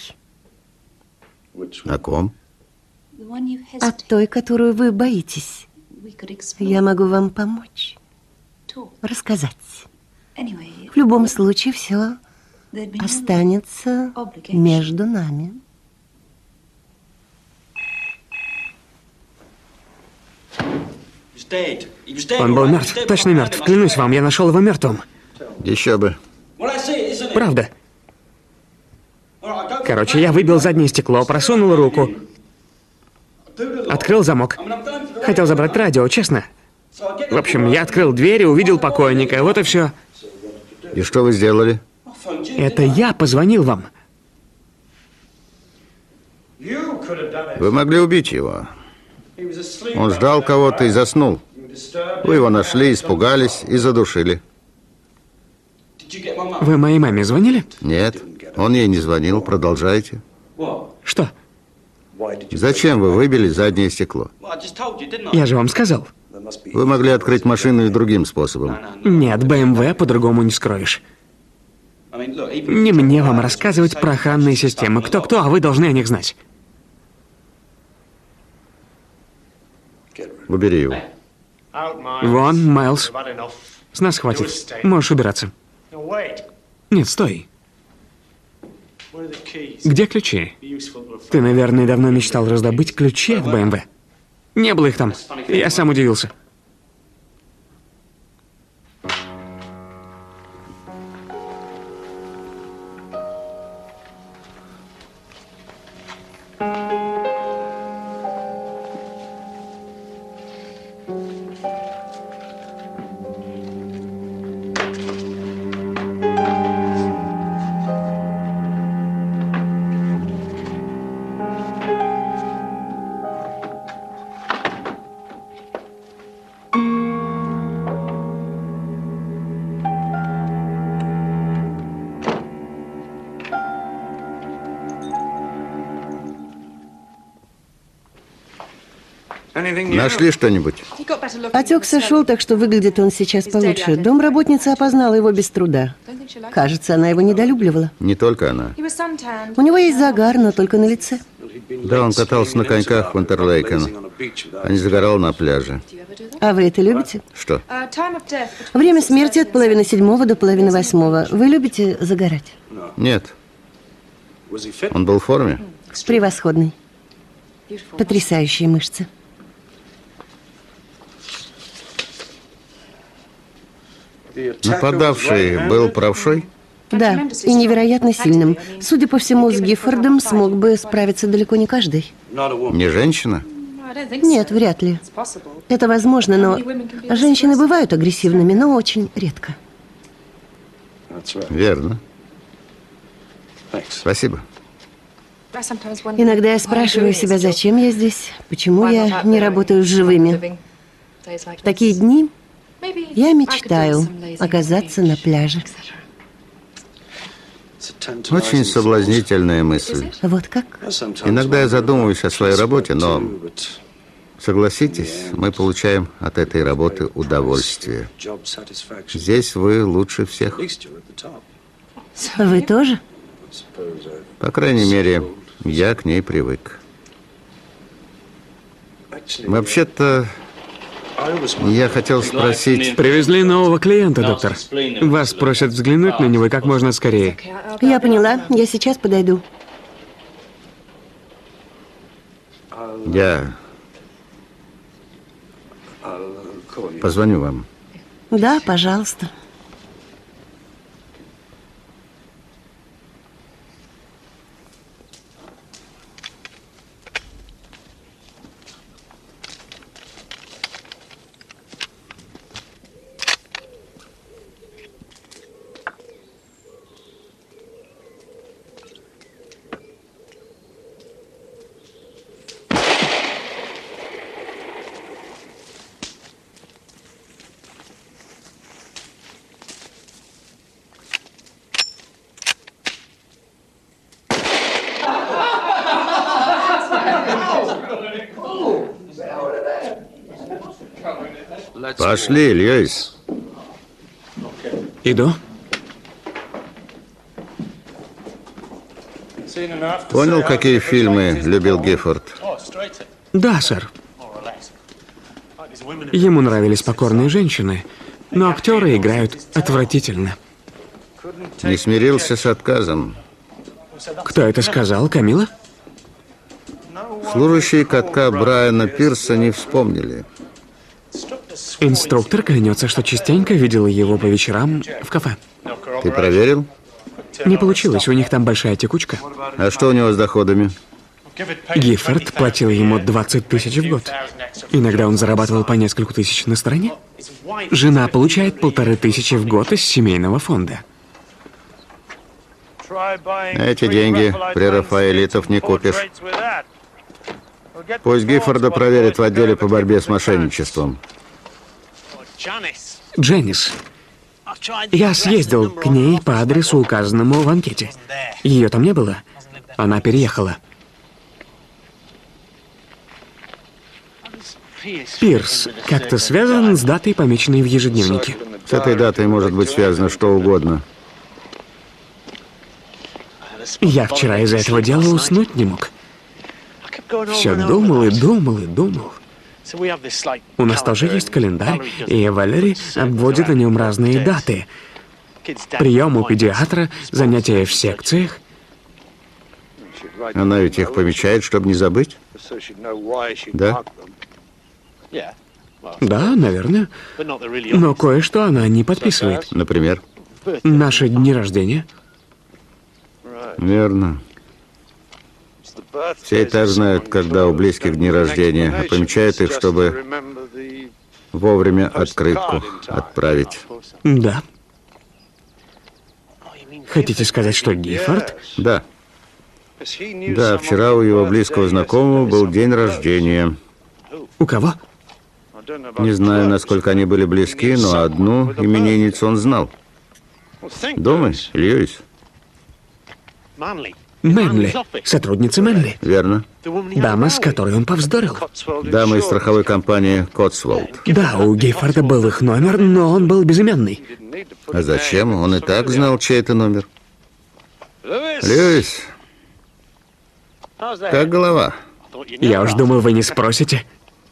[SPEAKER 2] О ком?
[SPEAKER 3] О той, которую вы боитесь. Я могу вам помочь. Рассказать. В любом случае, все останется между нами.
[SPEAKER 4] Он был мертв, точно мертв. Клянусь вам, я нашел его мертвым.
[SPEAKER 2] Еще бы.
[SPEAKER 4] Правда. Короче, я выбил заднее стекло, просунул руку, открыл замок. Хотел забрать радио, честно. В общем, я открыл дверь и увидел покойника, вот и все.
[SPEAKER 2] И что вы сделали?
[SPEAKER 4] Это я позвонил вам.
[SPEAKER 2] Вы могли убить его. Он ждал кого-то и заснул. Вы его нашли, испугались и задушили.
[SPEAKER 4] Вы моей маме звонили?
[SPEAKER 2] Нет, он ей не звонил. Продолжайте.
[SPEAKER 4] Что?
[SPEAKER 2] Зачем вы выбили заднее стекло?
[SPEAKER 4] Я же вам сказал.
[SPEAKER 2] Вы могли открыть машину и другим способом.
[SPEAKER 4] Нет, бэ эм вэ по-другому не скроешь. Не мне вам рассказывать про охранные системы. Кто-кто, а вы должны о них знать.
[SPEAKER 2] Убери его.
[SPEAKER 4] Вон, Майлз. С нас хватит. Можешь убираться. Нет, стой. Где ключи? Ты, наверное, давно мечтал раздобыть ключи от бэ эм вэ. Не было их там. Я сам удивился.
[SPEAKER 2] Нашли что-нибудь?
[SPEAKER 3] Отек сошел, так что выглядит он сейчас получше. Домработница опознала его без труда. Кажется, она его недолюбливала.
[SPEAKER 2] Не только она.
[SPEAKER 3] У него есть загар, но только на лице.
[SPEAKER 2] Да, он катался на коньках в Интерлейкен, а не загорал на пляже.
[SPEAKER 3] А вы это любите?
[SPEAKER 2] Что?
[SPEAKER 3] Время смерти от половины седьмого до половины восьмого. Вы любите загорать?
[SPEAKER 2] Нет. Он был в форме?
[SPEAKER 3] Превосходный. Потрясающие мышцы.
[SPEAKER 2] Нападавший был правшой?
[SPEAKER 3] Да, и невероятно сильным. Судя по всему, с Гиффордом смог бы справиться далеко не каждый.
[SPEAKER 2] Не женщина?
[SPEAKER 3] Нет, вряд ли. Это возможно, но женщины бывают агрессивными, но очень редко.
[SPEAKER 2] Верно. Спасибо.
[SPEAKER 3] Иногда я спрашиваю себя, зачем я здесь, почему я не работаю с живыми. В такие дни я мечтаю оказаться на пляже.
[SPEAKER 2] Очень соблазнительная мысль.
[SPEAKER 3] Вот как?
[SPEAKER 2] Иногда я задумываюсь о своей работе, но, согласитесь, мы получаем от этой работы удовольствие. Здесь вы лучше всех.
[SPEAKER 3] Вы тоже?
[SPEAKER 2] По крайней мере, я к ней привык. Вообще-то, я хотел спросить...
[SPEAKER 4] Привезли нового клиента, доктор. Вас просят взглянуть на него как можно скорее.
[SPEAKER 3] Я поняла. Я сейчас подойду.
[SPEAKER 2] Я позвоню вам.
[SPEAKER 3] Да, пожалуйста.
[SPEAKER 2] Пошли, Льюис.
[SPEAKER 4] Иду.
[SPEAKER 2] Понял, какие фильмы любил Гиффорд?
[SPEAKER 4] Да, сэр. Ему нравились покорные женщины, но актеры играют отвратительно.
[SPEAKER 2] Не смирился с отказом.
[SPEAKER 4] Кто это сказал, Камила?
[SPEAKER 2] Служащие катка Брайана Пирса не вспомнили.
[SPEAKER 4] Инструктор клянется, что частенько видела его по вечерам в кафе.
[SPEAKER 2] Ты проверил?
[SPEAKER 4] Не получилось, у них там большая текучка.
[SPEAKER 2] А что у него с доходами?
[SPEAKER 4] Гиффорд платил ему двадцать тысяч в год. Иногда он зарабатывал по несколько тысяч на стороне. Жена получает полторы тысячи в год из семейного фонда.
[SPEAKER 2] Эти деньги прерафаэлитов не купишь. Пусть Гиффорда проверят в отделе по борьбе с мошенничеством.
[SPEAKER 4] Дженнис. Я съездил к ней по адресу, указанному в анкете. Ее там не было. Она переехала. Пирс как-то связан с датой, помеченной в ежедневнике.
[SPEAKER 2] С этой датой может быть связано что угодно.
[SPEAKER 4] Я вчера из-за этого дела уснуть не мог. Все думал и думал и думал. У нас тоже есть календарь, и Валери обводит на нем разные даты. Прием у педиатра, занятия в секциях.
[SPEAKER 2] Она ведь их помечает, чтобы не забыть? Да?
[SPEAKER 4] Да, наверное. Но кое-что она не подписывает.
[SPEAKER 2] Например?
[SPEAKER 4] Наши дни рождения.
[SPEAKER 2] Верно. Все и так знают, когда у близких дни рождения, а помечают их, чтобы вовремя открытку отправить.
[SPEAKER 4] Да. Хотите сказать, что Гиффорд?
[SPEAKER 2] Да. Да, вчера у его близкого знакомого был день рождения.
[SPEAKER 4] У кого?
[SPEAKER 2] Не знаю, насколько они были близки, но одну именинницу он знал. Думай, Льюис.
[SPEAKER 4] Мэнли, сотрудница Мэнли.
[SPEAKER 2] Верно.
[SPEAKER 4] Дама, с которой он повздорил.
[SPEAKER 2] Дама из страховой компании Котсволд.
[SPEAKER 4] Да, у Гиффорда был их номер, но он был безымянный.
[SPEAKER 2] А зачем? Он и так знал, чей это номер. Льюис, как голова?
[SPEAKER 4] Я уж думал, вы не спросите.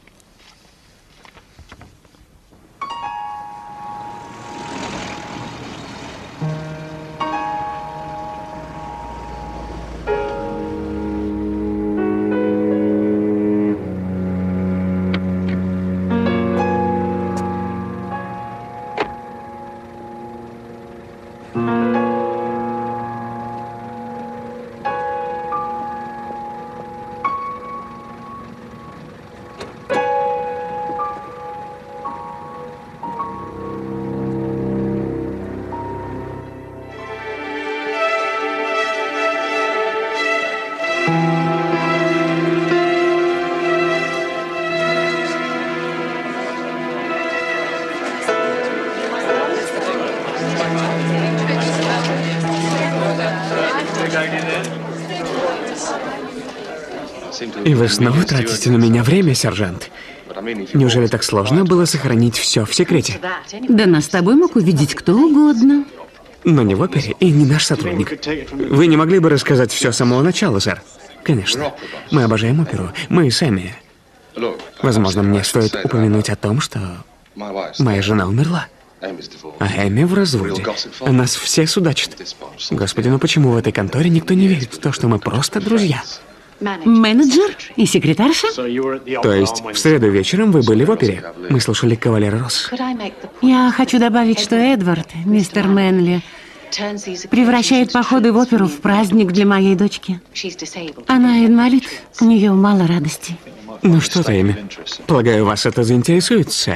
[SPEAKER 4] И вы снова тратите на меня время, сержант? Неужели так сложно было сохранить все в секрете?
[SPEAKER 1] Да нас с тобой мог увидеть кто угодно.
[SPEAKER 4] Но не в опере и не наш сотрудник. Вы не могли бы рассказать все с самого начала, сэр? Конечно. Мы обожаем оперу. Мы с Эми. Возможно, мне стоит упомянуть о том, что моя жена умерла. А Эми в разводе. О нас все судачат. Господи, ну почему в этой конторе никто не верит в то, что мы просто друзья?
[SPEAKER 1] Менеджер и секретарша?
[SPEAKER 4] То есть в среду вечером вы были в опере? Мы слушали «Кавалера Росс».
[SPEAKER 1] Я хочу добавить, что Эдвард, мистер Мэнли, превращает походы в оперу в праздник для моей дочки. Она инвалид, у нее мало радости.
[SPEAKER 4] Ну что-то, Эми. Полагаю, вас это заинтересует, сэр.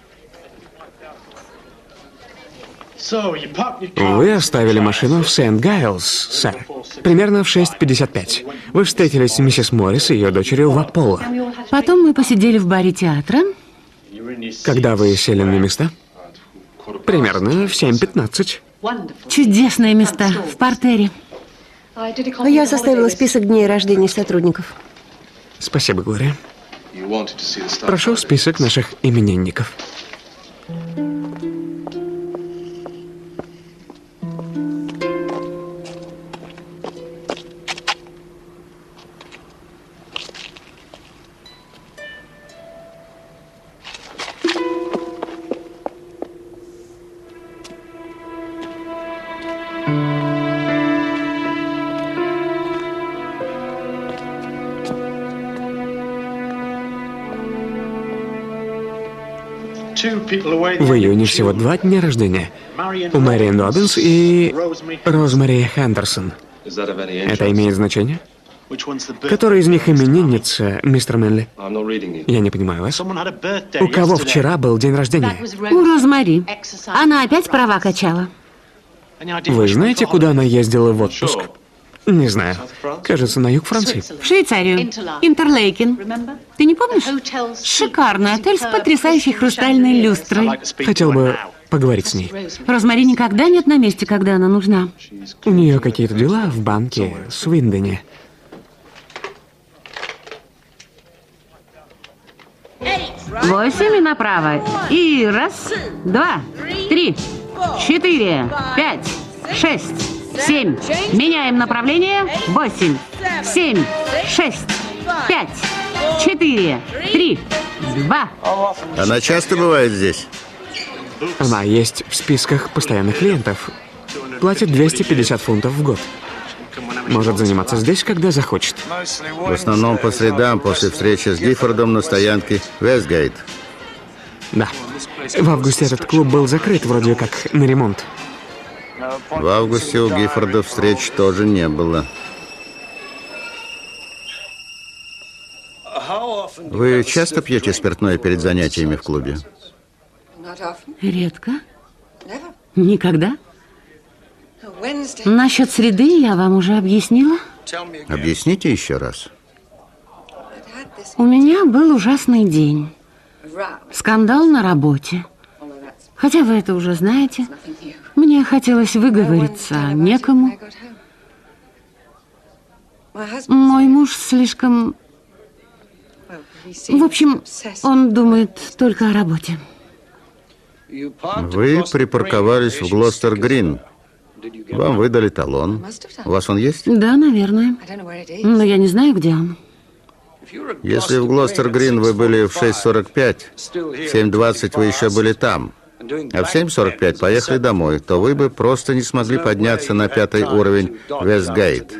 [SPEAKER 4] Вы оставили машину в Сент-Гайлс, сэр. Примерно в шесть пятьдесят пять. Вы встретились с миссис Моррис и ее дочерью в Аполло.
[SPEAKER 1] Потом мы посидели в баре театра.
[SPEAKER 4] Когда вы сели на места? Примерно в семь пятнадцать.
[SPEAKER 1] Чудесные места в партере.
[SPEAKER 3] Я составила список дней рождения сотрудников.
[SPEAKER 4] Спасибо, Глория. Прошу список наших именинников. В июне всего два дня рождения. У Мэриан Робинс и Розмари Хендерсон. Это имеет значение? Который из них именинница, мистер Мэнли? Я не понимаю вас. У кого вчера был день рождения?
[SPEAKER 1] У Розмари. Она опять права качала.
[SPEAKER 4] Вы знаете, куда она ездила в отпуск? Не знаю. Кажется, на юг Франции.
[SPEAKER 1] В Швейцарию. Интерлейкен. Ты не помнишь? Шикарный отель с потрясающей хрустальной люстрой.
[SPEAKER 4] Хотел бы поговорить с ней.
[SPEAKER 1] Розмари никогда нет на месте, когда она нужна.
[SPEAKER 4] У нее какие-то дела в банке в Свиндоне.
[SPEAKER 1] Восемь и направо. И раз, два, три, четыре, пять, шесть, семь. Меняем направление. Восемь, семь, шесть, пять, четыре, три, два.
[SPEAKER 2] Она часто бывает здесь?
[SPEAKER 4] Она есть в списках постоянных клиентов. Платит двести пятьдесят фунтов в год. Может заниматься здесь, когда захочет.
[SPEAKER 2] В основном по средам, после встречи с Гиффордом на стоянке Вестгейт.
[SPEAKER 4] Да. В августе этот клуб был закрыт, вроде как на ремонт.
[SPEAKER 2] В августе у Гиффорда встреч тоже не было. Вы часто пьете спиртное перед занятиями в клубе?
[SPEAKER 1] Редко. Никогда. Насчет среды я вам уже объяснила.
[SPEAKER 2] Объясните еще раз.
[SPEAKER 1] У меня был ужасный день. Скандал на работе. Хотя вы это уже знаете. Мне хотелось выговориться, а некому. Мой муж слишком... В общем, он думает только о работе.
[SPEAKER 2] Вы припарковались в Глостер-Грин. Вам выдали талон. У вас он есть?
[SPEAKER 1] Да, наверное. Но я не знаю, где он.
[SPEAKER 2] Если в Глостер-Грин вы были в шесть сорок пять, в семь двадцать вы еще были там, а в семь сорок пять поехали домой, то вы бы просто не смогли подняться на пятый уровень Вестгейт.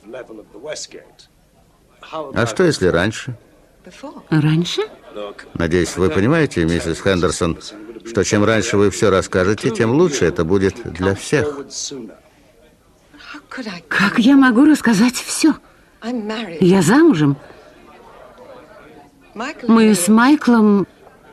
[SPEAKER 2] А что, если раньше?
[SPEAKER 1] Раньше?
[SPEAKER 2] Надеюсь, вы понимаете, миссис Хендерсон, что чем раньше вы все расскажете, тем лучше это будет для всех.
[SPEAKER 1] Как я могу рассказать все? Я замужем. Мы с Майклом...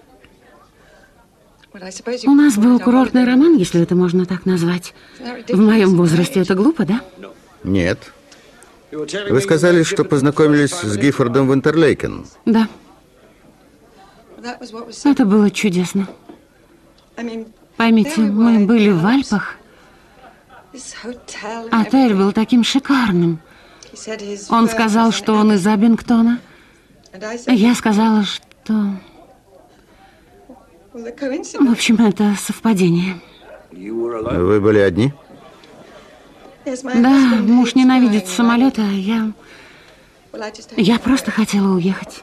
[SPEAKER 1] У нас был курортный роман, если это можно так назвать. В моем возрасте это глупо, да?
[SPEAKER 2] Нет. Вы сказали, что познакомились с Гиффордом в Интерлейкен.
[SPEAKER 1] Да. Это было чудесно. Поймите, мы были в Альпах. Отель был таким шикарным. Он сказал, что он из Абингтона. Я сказала, что... В общем, это совпадение.
[SPEAKER 2] Вы были одни?
[SPEAKER 1] Да, муж ненавидит самолеты, а я... Я просто хотела уехать.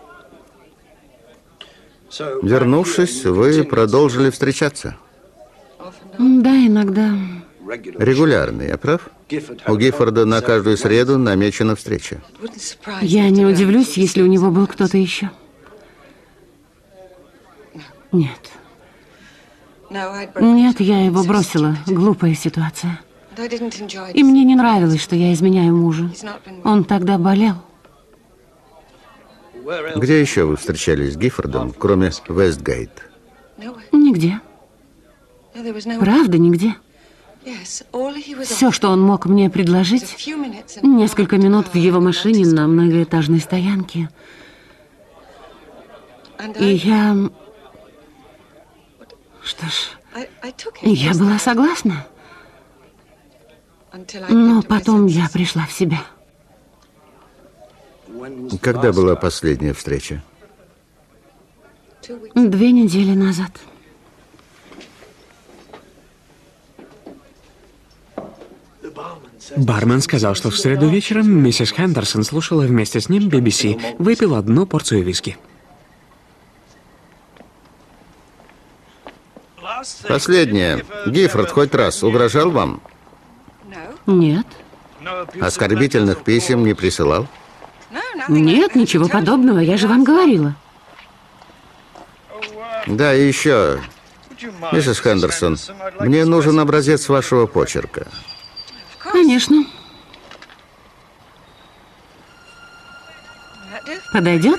[SPEAKER 2] Вернувшись, вы продолжили встречаться?
[SPEAKER 1] Да, иногда.
[SPEAKER 2] Регулярно, я прав? У Гиффорда на каждую среду намечена встреча.
[SPEAKER 1] Я не удивлюсь, если у него был кто-то еще. Нет. Нет, я его бросила. Глупая ситуация. И мне не нравилось, что я изменяю мужу. Он тогда болел.
[SPEAKER 2] Где еще вы встречались с Гиффордом, кроме Вестгейт?
[SPEAKER 1] Нигде. Правда, нигде. Все, что он мог мне предложить, несколько минут в его машине на многоэтажной стоянке. И я... Что ж, я была согласна. Но потом я пришла в себя.
[SPEAKER 2] Когда была последняя встреча?
[SPEAKER 1] Две недели назад.
[SPEAKER 4] Бармен сказал, что в среду вечером миссис Хендерсон слушала вместе с ним би би си, выпила одну порцию виски.
[SPEAKER 2] Последнее. Гиффорд хоть раз угрожал вам?
[SPEAKER 1] Нет.
[SPEAKER 2] Оскорбительных писем не присылал?
[SPEAKER 1] Нет, ничего подобного, я же вам говорила.
[SPEAKER 2] Да, и еще. Миссис Хендерсон, мне нужен образец вашего почерка.
[SPEAKER 1] Конечно. Подойдет?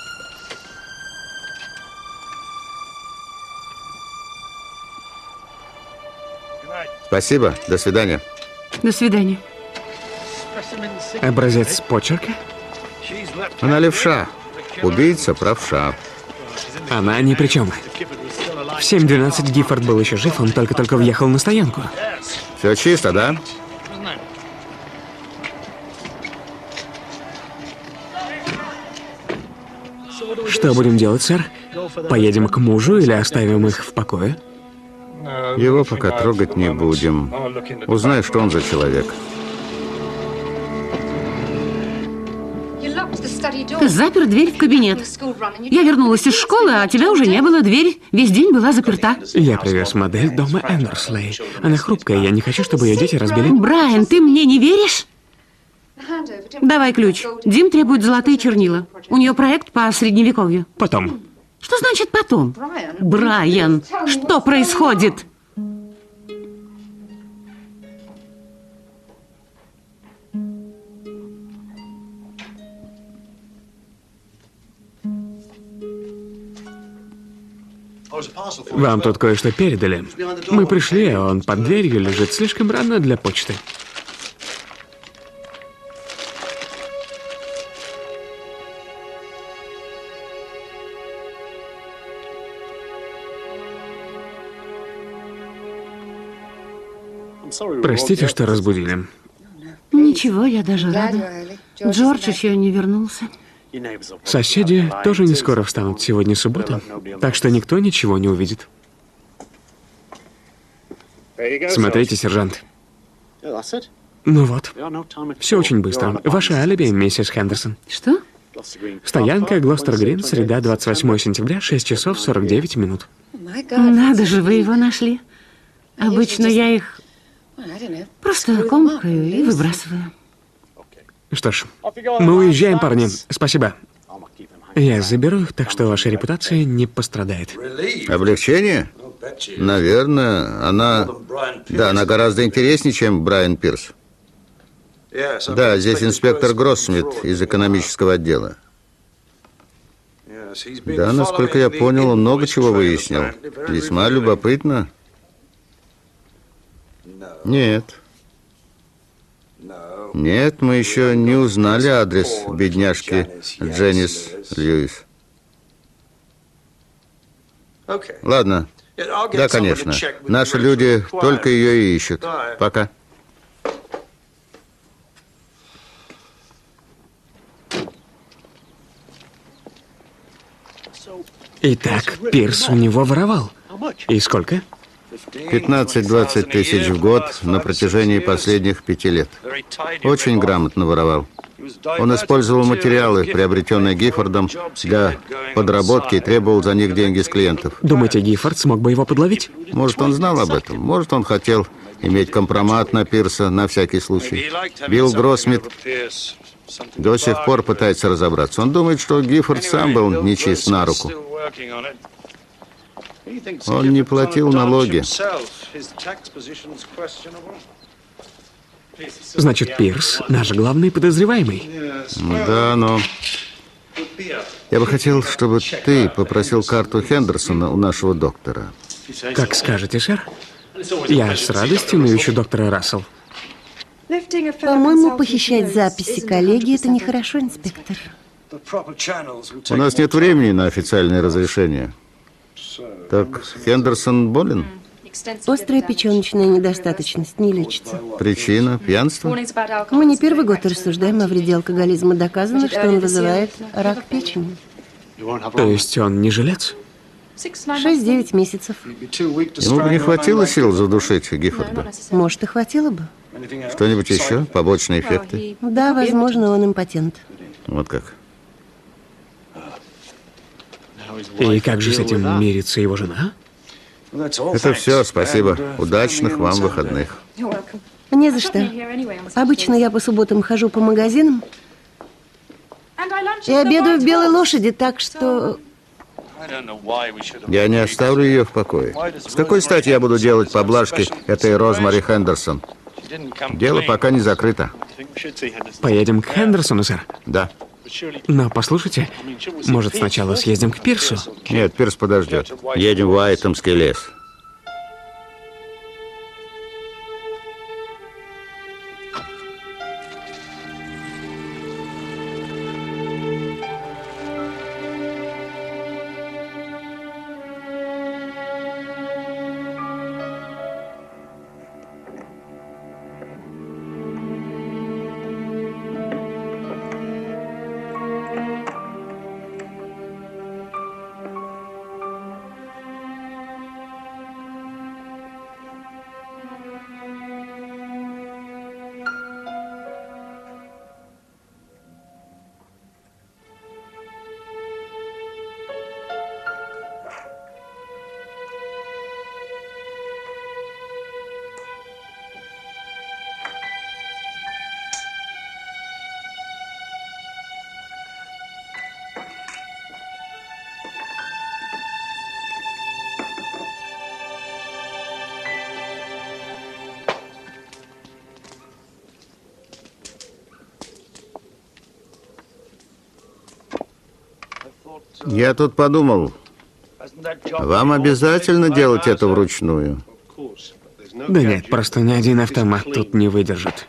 [SPEAKER 2] Спасибо. До свидания.
[SPEAKER 1] До свидания.
[SPEAKER 4] Образец почерка?
[SPEAKER 2] Она левша. Убийца правша.
[SPEAKER 4] Она ни при чем. В семь двенадцать Гиффорд был еще жив, он только-только въехал на стоянку.
[SPEAKER 2] Все чисто, да?
[SPEAKER 4] Что будем делать, сэр? Поедем к мужу или оставим их в покое?
[SPEAKER 2] Его пока трогать не будем. Узнай, что он за человек.
[SPEAKER 1] Ты запер дверь в кабинет. Я вернулась из школы, а тебя уже не было. Дверь весь день была заперта.
[SPEAKER 4] Я привез модель дома Эндерслей. Она хрупкая, я не хочу, чтобы ее дети разбили.
[SPEAKER 1] Брайан, ты мне не веришь? Давай ключ. Дим требует золотые чернила. У нее проект по средневековью.
[SPEAKER 4] Потом.
[SPEAKER 1] Что значит потом? Брайан, что происходит?
[SPEAKER 4] Вам тут кое-что передали. Мы пришли, а он под дверью лежит слишком рано для почты. Простите, что разбудили.
[SPEAKER 1] Ничего, я даже рада. Джордж еще не вернулся.
[SPEAKER 4] Соседи тоже не скоро встанут. Сегодня суббота, так что никто ничего не увидит. Смотрите, сержант. Ну вот, все очень быстро. Ваше алиби, миссис Хендерсон.
[SPEAKER 1] Что?
[SPEAKER 4] Стоянка Глостер-Грин, среда, двадцать восьмое сентября, шесть часов сорок девять минут.
[SPEAKER 1] Надо же, вы его нашли. Обычно я их просто комкаю и выбрасываю.
[SPEAKER 4] Что ж, мы уезжаем, парни. Спасибо. Я заберу их, так что ваша репутация не пострадает.
[SPEAKER 2] Облегчение? Наверное, она... Да, она гораздо интереснее, чем Брайан Пирс. Да, здесь инспектор Гроссмит из экономического отдела. Да, насколько я понял, он много чего выяснил. Весьма любопытно. Нет. Нет, мы еще не узнали адрес бедняжки Дженнис Льюис. Ладно. Да, конечно. Наши люди только ее и ищут. Пока.
[SPEAKER 4] Итак, Пирс у него воровал. И сколько?
[SPEAKER 2] пятнадцать-двадцать тысяч в год на протяжении последних пяти лет. Очень грамотно воровал. Он использовал материалы, приобретенные Гиффордом, для подработки и требовал за них деньги с клиентов.
[SPEAKER 4] Думаете, Гиффорд смог бы его подловить?
[SPEAKER 2] Может, он знал об этом. Может, он хотел иметь компромат на Пирса на всякий случай. Билл Гроссмит до сих пор пытается разобраться. Он думает, что Гиффорд сам был нечист на руку. Он не платил налоги.
[SPEAKER 4] Значит, Пирс наш главный подозреваемый.
[SPEAKER 2] Да, но... Я бы хотел, чтобы ты попросил карту Хендерсона у нашего доктора.
[SPEAKER 4] Как скажете, сэр. Я с радостью навещу доктора Рассел.
[SPEAKER 3] По-моему, похищать записи коллеги – это нехорошо, инспектор.
[SPEAKER 2] У нас нет времени на официальное разрешение. Так, Хендерсон болен?
[SPEAKER 3] Острая печеночная недостаточность не лечится.
[SPEAKER 2] Причина – пьянство?
[SPEAKER 3] Мы не первый год рассуждаем о вреде алкоголизма. Доказано, что он вызывает рак печени.
[SPEAKER 4] То есть он не жилец?
[SPEAKER 3] Шесть-девять месяцев.
[SPEAKER 2] Ему бы не хватило сил задушить Гиффорда.
[SPEAKER 3] Может, и хватило бы.
[SPEAKER 2] Что-нибудь еще? Побочные эффекты?
[SPEAKER 3] Да, возможно, он импотент.
[SPEAKER 2] Вот как.
[SPEAKER 4] И как же с этим мирится его жена?
[SPEAKER 2] Это все, спасибо. Удачных вам выходных.
[SPEAKER 3] Не за что. Обычно я по субботам хожу по магазинам и обедаю в Белой лошади, так что...
[SPEAKER 2] Я не оставлю ее в покое. С какой стати я буду делать поблажки этой Розмари Хендерсон? Дело пока не закрыто.
[SPEAKER 4] Поедем к Хендерсону, сэр?
[SPEAKER 2] Да.
[SPEAKER 4] Но послушайте, может, сначала съездим к пирсу?
[SPEAKER 2] Нет, пирс подождет. Едем в Уайтемский лес. Я тут подумал, вам обязательно делать это вручную?
[SPEAKER 4] Да нет, просто ни один автомат тут не выдержит.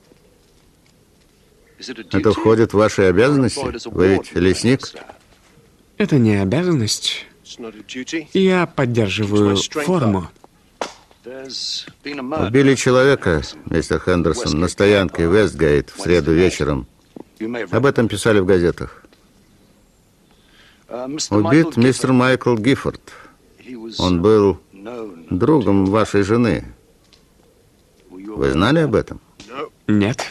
[SPEAKER 2] Это входит в ваши обязанности? Вы ведь лесник?
[SPEAKER 4] Это не обязанность. Я поддерживаю форму.
[SPEAKER 2] Убили человека, мистер Хендерсон, на стоянке Вестгейт в среду вечером. Об этом писали в газетах. Убит мистер Майкл Гиффорд. Он был другом вашей жены. Вы знали об этом?
[SPEAKER 4] Нет.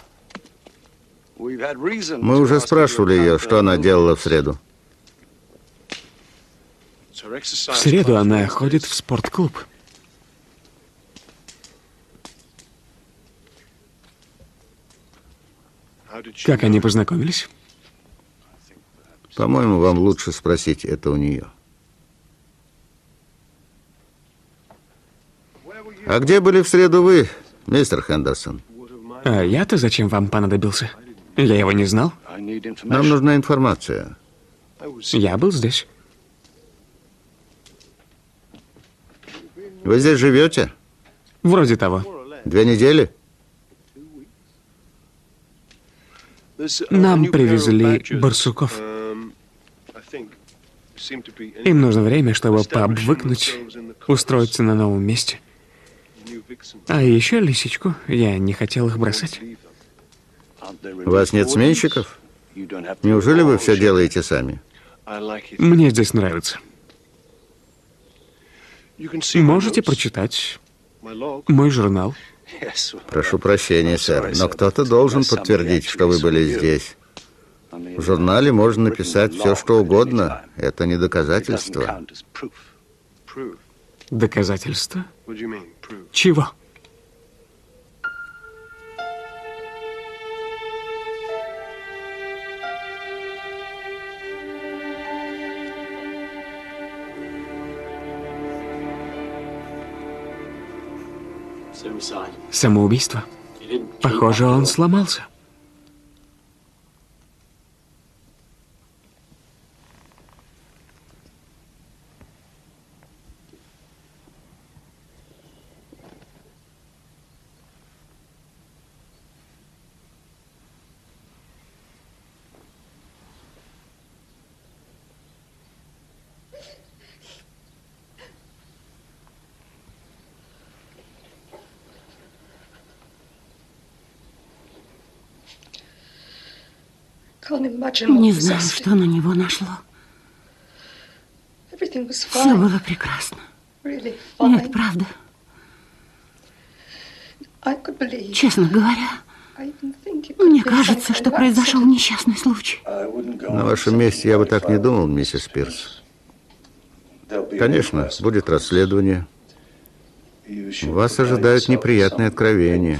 [SPEAKER 2] Мы уже спрашивали ее, что она делала в среду.
[SPEAKER 4] В среду она ходит в спортклуб. Как они познакомились?
[SPEAKER 2] По-моему, вам лучше спросить это у нее. А где были в среду вы, мистер Хендерсон?
[SPEAKER 4] А я-то зачем вам понадобился? Я его не знал.
[SPEAKER 2] Нам нужна информация.
[SPEAKER 4] Я был здесь.
[SPEAKER 2] Вы здесь живете?
[SPEAKER 4] Вроде того.
[SPEAKER 2] Две недели?
[SPEAKER 4] Нам привезли барсуков. Им нужно время, чтобы пообвыкнуть, устроиться на новом месте. А еще лисичку. Я не хотел их бросать.
[SPEAKER 2] У вас нет сменщиков? Неужели вы все делаете сами?
[SPEAKER 4] Мне здесь нравится. Можете прочитать мой журнал.
[SPEAKER 2] Прошу прощения, сэр, но кто-то должен подтвердить, что вы были здесь. В журнале можно написать все, что угодно. Это не доказательство.
[SPEAKER 4] Доказательство? Чего? Самоубийство? Похоже, он сломался.
[SPEAKER 1] Не знаю, что на него нашло. Все было прекрасно. Нет, правда. Честно говоря, мне кажется, что произошел несчастный случай.
[SPEAKER 2] На вашем месте я бы так не думал, миссис Пирс. Конечно, будет расследование. Вас ожидают неприятные откровения.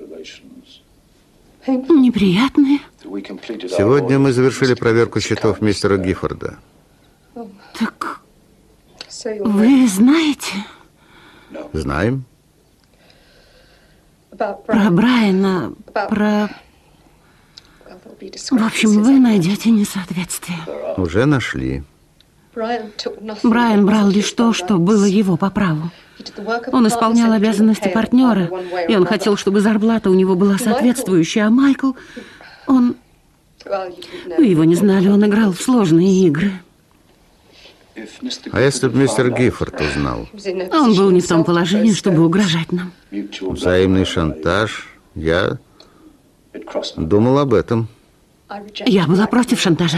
[SPEAKER 1] Неприятные?
[SPEAKER 2] Сегодня мы завершили проверку счетов мистера Гиффорда.
[SPEAKER 1] Так Вы знаете
[SPEAKER 2] Знаем.
[SPEAKER 1] про Брайана, про... В общем, вы найдете несоответствие.
[SPEAKER 2] Уже нашли.
[SPEAKER 1] Брайан брал лишь то, что было его по праву. Он исполнял обязанности партнера, и он хотел, чтобы зарплата у него была соответствующая, а Майкл, он... Вы его не знали, он играл в сложные игры.
[SPEAKER 2] А если бы мистер Гиффорд узнал?
[SPEAKER 1] Он был не в том положении, чтобы угрожать нам.
[SPEAKER 2] Взаимный шантаж. Я думал об этом.
[SPEAKER 1] Я была против шантажа.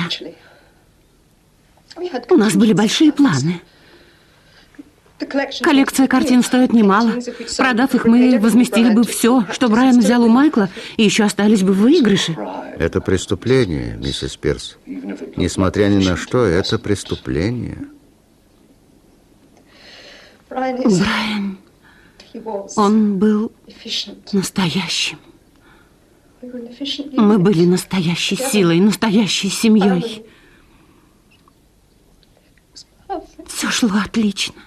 [SPEAKER 1] У нас были большие планы. Коллекция картин стоит немало. Продав их, мы возместили бы все, что Брайан взял у Майкла, и еще остались бы выигрыши.
[SPEAKER 2] Это преступление, миссис Пирс. Несмотря ни на что, это преступление.
[SPEAKER 1] Брайан, он был настоящим. Мы были настоящей силой, настоящей семьей. Все шло отлично.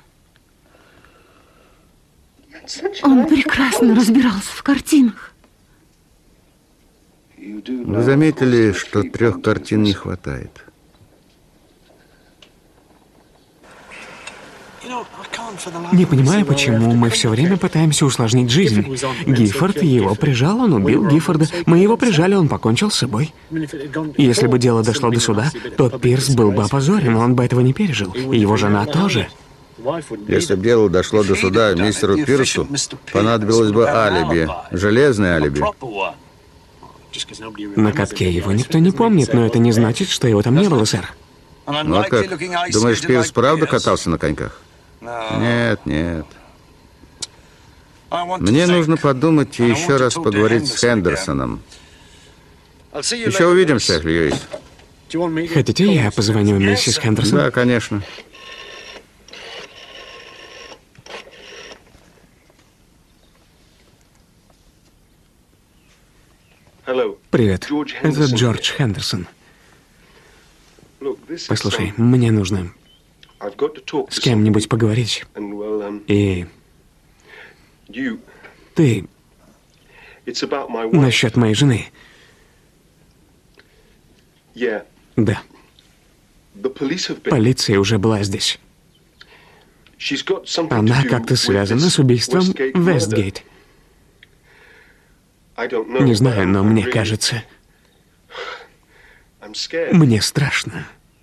[SPEAKER 1] Он прекрасно разбирался в картинах.
[SPEAKER 2] Вы заметили, что трех картин не хватает?
[SPEAKER 4] Не понимаю, почему мы все время пытаемся усложнить жизнь. Гиффорд его прижал, он убил Гиффорда. Мы его прижали, он покончил с собой. Если бы дело дошло до суда, то Пирс был бы опозорен, он бы этого не пережил. И его жена тоже.
[SPEAKER 2] Если бы дело дошло до суда, мистеру Пирсу понадобилось бы алиби. Железное алиби.
[SPEAKER 4] На катке его никто не помнит, но это не значит, что его там не было, сэр.
[SPEAKER 2] Ну как? Думаешь, Пирс правда катался на коньках? Нет, нет. Мне нужно подумать и еще раз поговорить с Хендерсоном. Еще увидимся, Льюис.
[SPEAKER 4] Хотите, я позвоню миссис Хендерсон?
[SPEAKER 2] Да, конечно.
[SPEAKER 4] Привет, это Джордж Хендерсон. Послушай, мне нужно с кем-нибудь поговорить. И ты насчет моей жены. Да. Полиция уже была здесь. Она как-то связана с убийством Вестгейт. Не знаю, но мне кажется, мне страшно.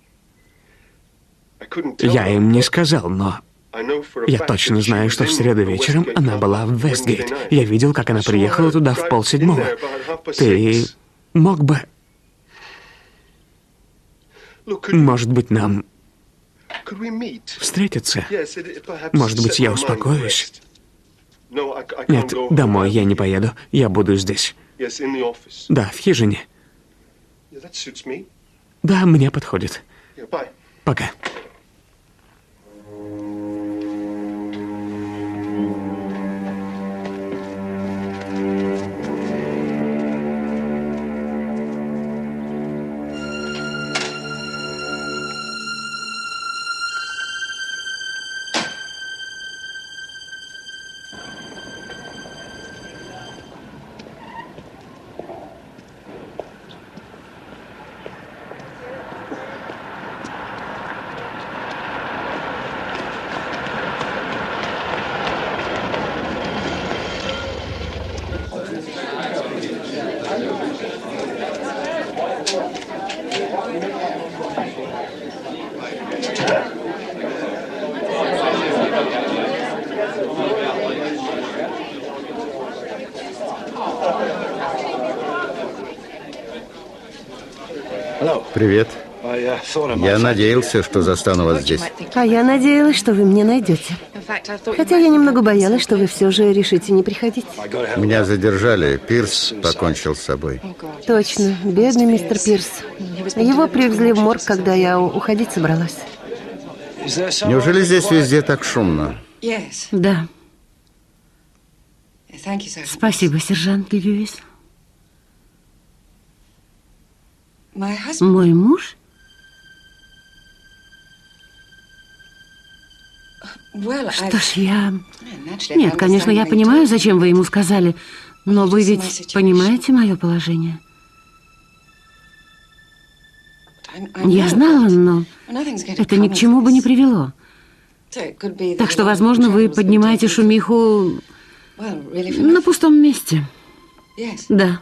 [SPEAKER 4] Я им не сказал, но я точно знаю, что в среду вечером она была в Вестгейт. Я видел, как она приехала туда в полседьмого. Ты мог бы... Может быть, нам встретиться? Может быть, я успокоюсь? Нет, домой я не поеду. Я буду здесь. Да, в хижине. Да, мне подходит. Пока.
[SPEAKER 2] Привет. Я надеялся, что застану вас здесь.
[SPEAKER 3] А я надеялась, что вы меня найдете. Хотя я немного боялась, что вы все же решите не приходить.
[SPEAKER 2] Меня задержали. Пирс покончил с собой.
[SPEAKER 3] Точно. Бедный мистер Пирс. Его привезли в морг, когда я уходить собралась.
[SPEAKER 2] Неужели здесь везде так шумно?
[SPEAKER 1] Да. Спасибо, сержант Льюис. Мой муж? Что ж, я... Нет, конечно, я понимаю, зачем вы ему сказали, но вы ведь понимаете мое положение? Я знала, но это ни к чему бы не привело. Так что, возможно, вы поднимаете шумиху на пустом месте. Да.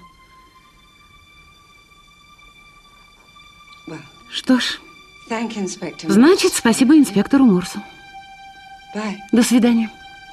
[SPEAKER 1] Что ж, значит, спасибо инспектору Морсу. До свидания.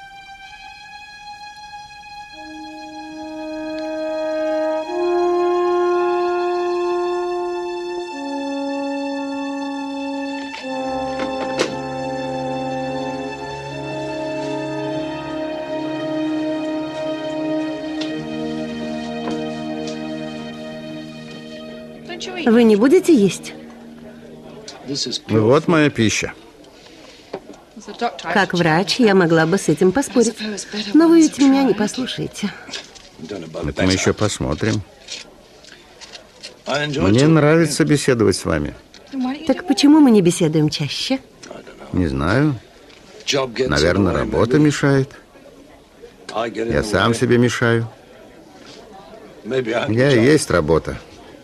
[SPEAKER 3] Вы не будете есть?
[SPEAKER 2] Вот моя пища.
[SPEAKER 3] Как врач, я могла бы с этим поспорить. Но вы ведь меня не послушаете.
[SPEAKER 2] Это мы еще посмотрим. Мне нравится беседовать с вами.
[SPEAKER 3] Так почему мы не беседуем чаще?
[SPEAKER 2] Не знаю. Наверное, работа мешает. Я сам себе мешаю. Я и есть работа.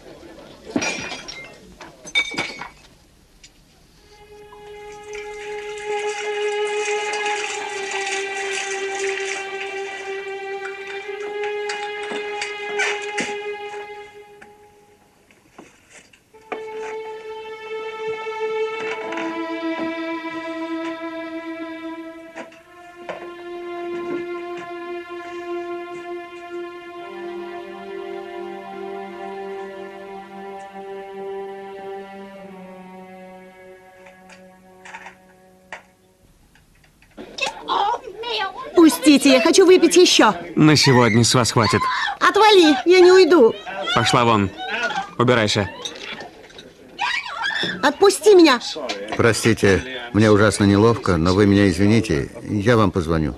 [SPEAKER 3] Пустите, я хочу выпить еще.
[SPEAKER 4] На сегодня с вас хватит.
[SPEAKER 3] Отвали, я не уйду.
[SPEAKER 4] Пошла вон. Убирайся.
[SPEAKER 3] Отпусти меня.
[SPEAKER 2] Простите, мне ужасно неловко, но вы меня извините. Я вам позвоню.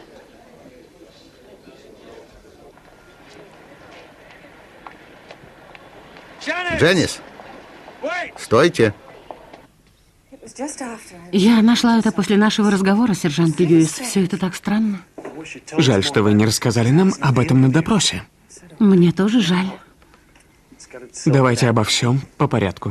[SPEAKER 2] Дженнис, стойте.
[SPEAKER 1] Я нашла это после нашего разговора, сержант Льюис. Все это так странно.
[SPEAKER 4] Жаль, что вы не рассказали нам об этом на допросе.
[SPEAKER 1] Мне тоже жаль.
[SPEAKER 4] Давайте обо всем по порядку.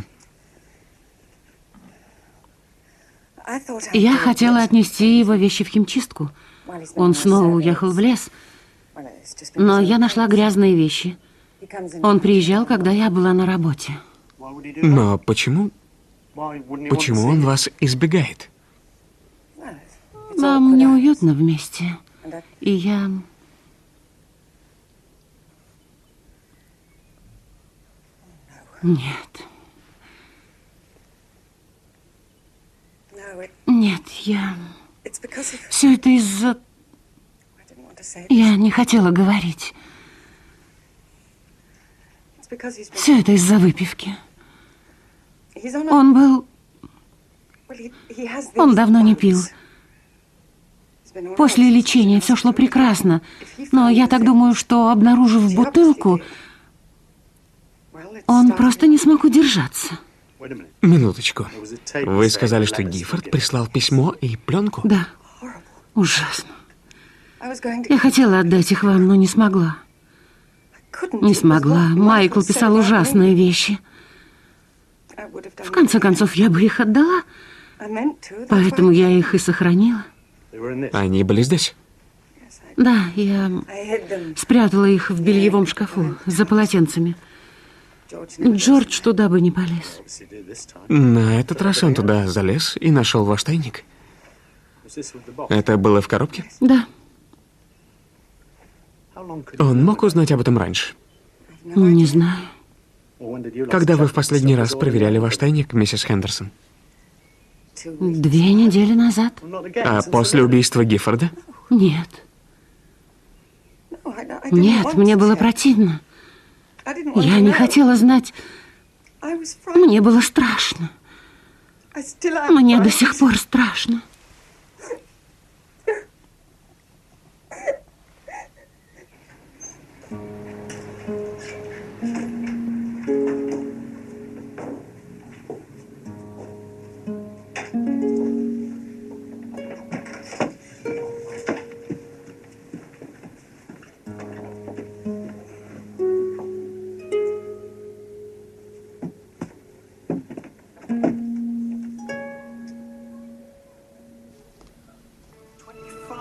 [SPEAKER 1] Я хотела отнести его вещи в химчистку. Он снова уехал в лес. Но я нашла грязные вещи. Он приезжал, когда я была на работе.
[SPEAKER 4] Но почему... Почему он вас избегает?
[SPEAKER 1] Нам неуютно вместе. И я... Нет. Нет, я... Все это из-за... Я не хотела говорить. Все это из-за выпивки. Он был... Он давно не пил. После лечения все шло прекрасно. Но я так думаю, что, обнаружив бутылку, он просто не смог удержаться.
[SPEAKER 4] Минуточку. Вы сказали, что Гиффорд прислал письмо и пленку?
[SPEAKER 1] Да. Ужасно. Я хотела отдать их вам, но не смогла. Не смогла. Майкл писал ужасные вещи. В конце концов, я бы их отдала. Поэтому я их и сохранила.
[SPEAKER 4] Они были здесь?
[SPEAKER 1] Да, я спрятала их в бельевом шкафу за полотенцами. Джордж туда бы не полез.
[SPEAKER 4] На этот раз он туда залез и нашел ваш тайник. Это было в коробке?
[SPEAKER 1] Да.
[SPEAKER 4] Он мог узнать об этом раньше?
[SPEAKER 1] Не знаю.
[SPEAKER 4] Когда вы в последний раз проверяли ваш тайник, миссис Хендерсон?
[SPEAKER 1] Две недели назад.
[SPEAKER 4] А после убийства Гиффорда?
[SPEAKER 1] Нет. Нет, мне было противно. Я не хотела знать. Мне было страшно. Мне до сих пор страшно.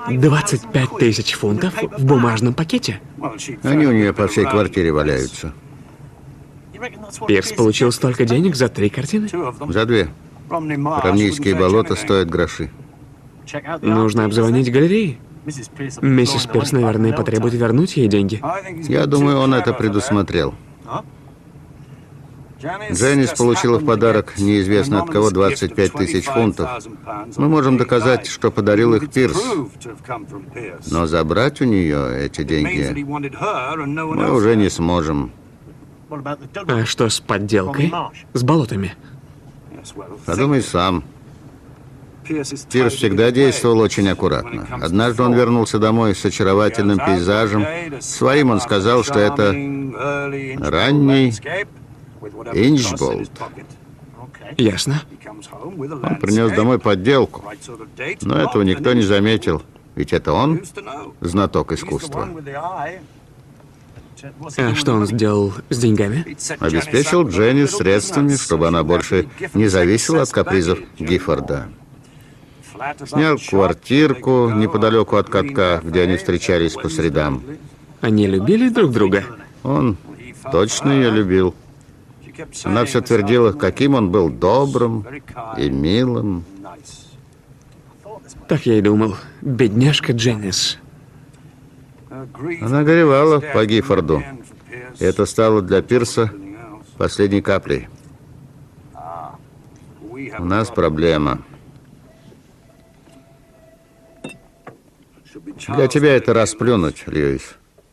[SPEAKER 4] двадцать пять тысяч фунтов в бумажном пакете?
[SPEAKER 2] Они у нее по всей квартире валяются.
[SPEAKER 4] Пирс получил столько денег за три картины?
[SPEAKER 2] За две. Ромнийские болота стоят гроши.
[SPEAKER 4] Нужно обзвонить галереи. Миссис Пирс, наверное, потребует вернуть ей деньги.
[SPEAKER 2] Я думаю, он это предусмотрел. Дженнис получила в подарок неизвестно от кого двадцать пять тысяч фунтов. Мы можем доказать, что подарил их Пирс. Но забрать у нее эти деньги мы уже не сможем.
[SPEAKER 4] А что с подделкой? С болотами?
[SPEAKER 2] Подумай сам. Пирс всегда действовал очень аккуратно. Однажды он вернулся домой с очаровательным пейзажем. Своим он сказал, что это ранний Инчболд.
[SPEAKER 4] Ясно.
[SPEAKER 2] Он принес домой подделку. Но этого никто не заметил. Ведь это он знаток искусства.
[SPEAKER 4] А что он сделал с деньгами?
[SPEAKER 2] Обеспечил Дженнис средствами, чтобы она больше не зависела от капризов Гиффорда. Снял квартирку неподалеку от катка, где они встречались по средам.
[SPEAKER 4] Они любили друг друга?
[SPEAKER 2] Он точно ее любил. Она все твердила, каким он был добрым и милым.
[SPEAKER 4] Так я и думал. Бедняжка Дженнис.
[SPEAKER 2] Она горевала по Гиффорду. Это стало для Пирса последней каплей. У нас проблема. Для тебя это расплюнуть, Льюис.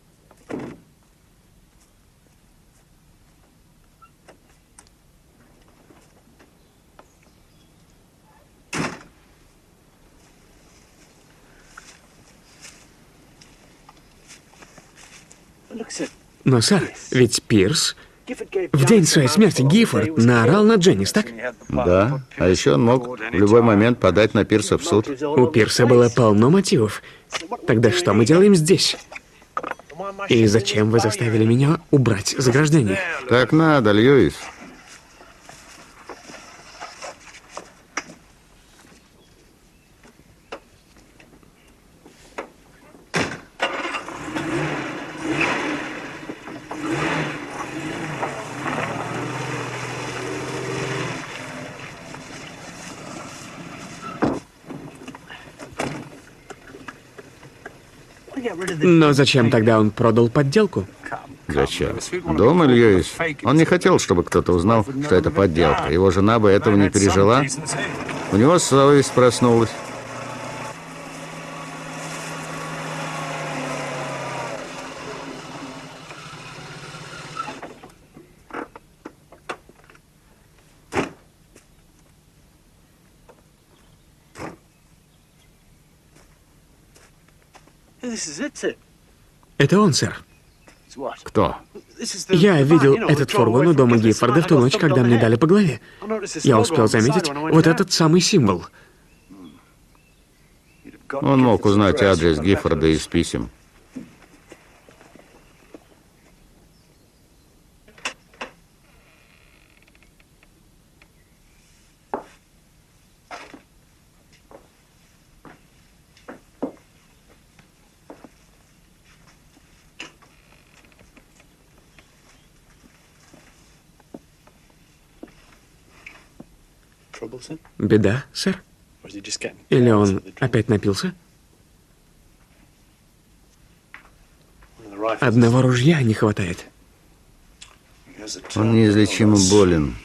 [SPEAKER 4] Но, сэр, ведь Пирс в день своей смерти Гиффорд наорал на Дженнис, так?
[SPEAKER 2] Да, а еще он мог в любой момент подать на Пирса в суд.
[SPEAKER 4] У Пирса было полно мотивов. Тогда что мы делаем здесь? И зачем вы заставили меня убрать заграждение?
[SPEAKER 2] Так надо, Льюис.
[SPEAKER 4] Но зачем тогда он продал подделку?
[SPEAKER 2] Зачем? Дома, Льюис. Он не хотел, чтобы кто-то узнал, что это подделка. Его жена бы этого не пережила. У него совесть проснулась.
[SPEAKER 4] Это он, сэр.
[SPEAKER 2] Кто?
[SPEAKER 4] Я видел этот фургон у дома Гиффорда в ту ночь, когда мне дали по голове. Я успел заметить вот этот самый символ.
[SPEAKER 2] Он мог узнать адрес Гиффорда из писем.
[SPEAKER 4] Беда, сэр? Или он опять напился? Одного ружья не хватает.
[SPEAKER 2] Он неизлечимо болен.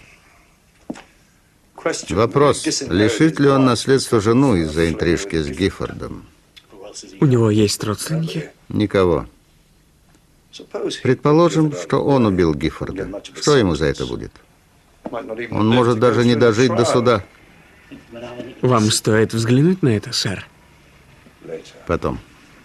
[SPEAKER 2] Вопрос, лишит ли он наследства жену из-за интрижки с Гиффордом?
[SPEAKER 4] У него есть родственники?
[SPEAKER 2] Никого. Предположим, что он убил Гиффорда. Что ему за это будет? Он может даже не дожить до суда.
[SPEAKER 4] Вам стоит взглянуть на это, сэр.
[SPEAKER 2] Потом.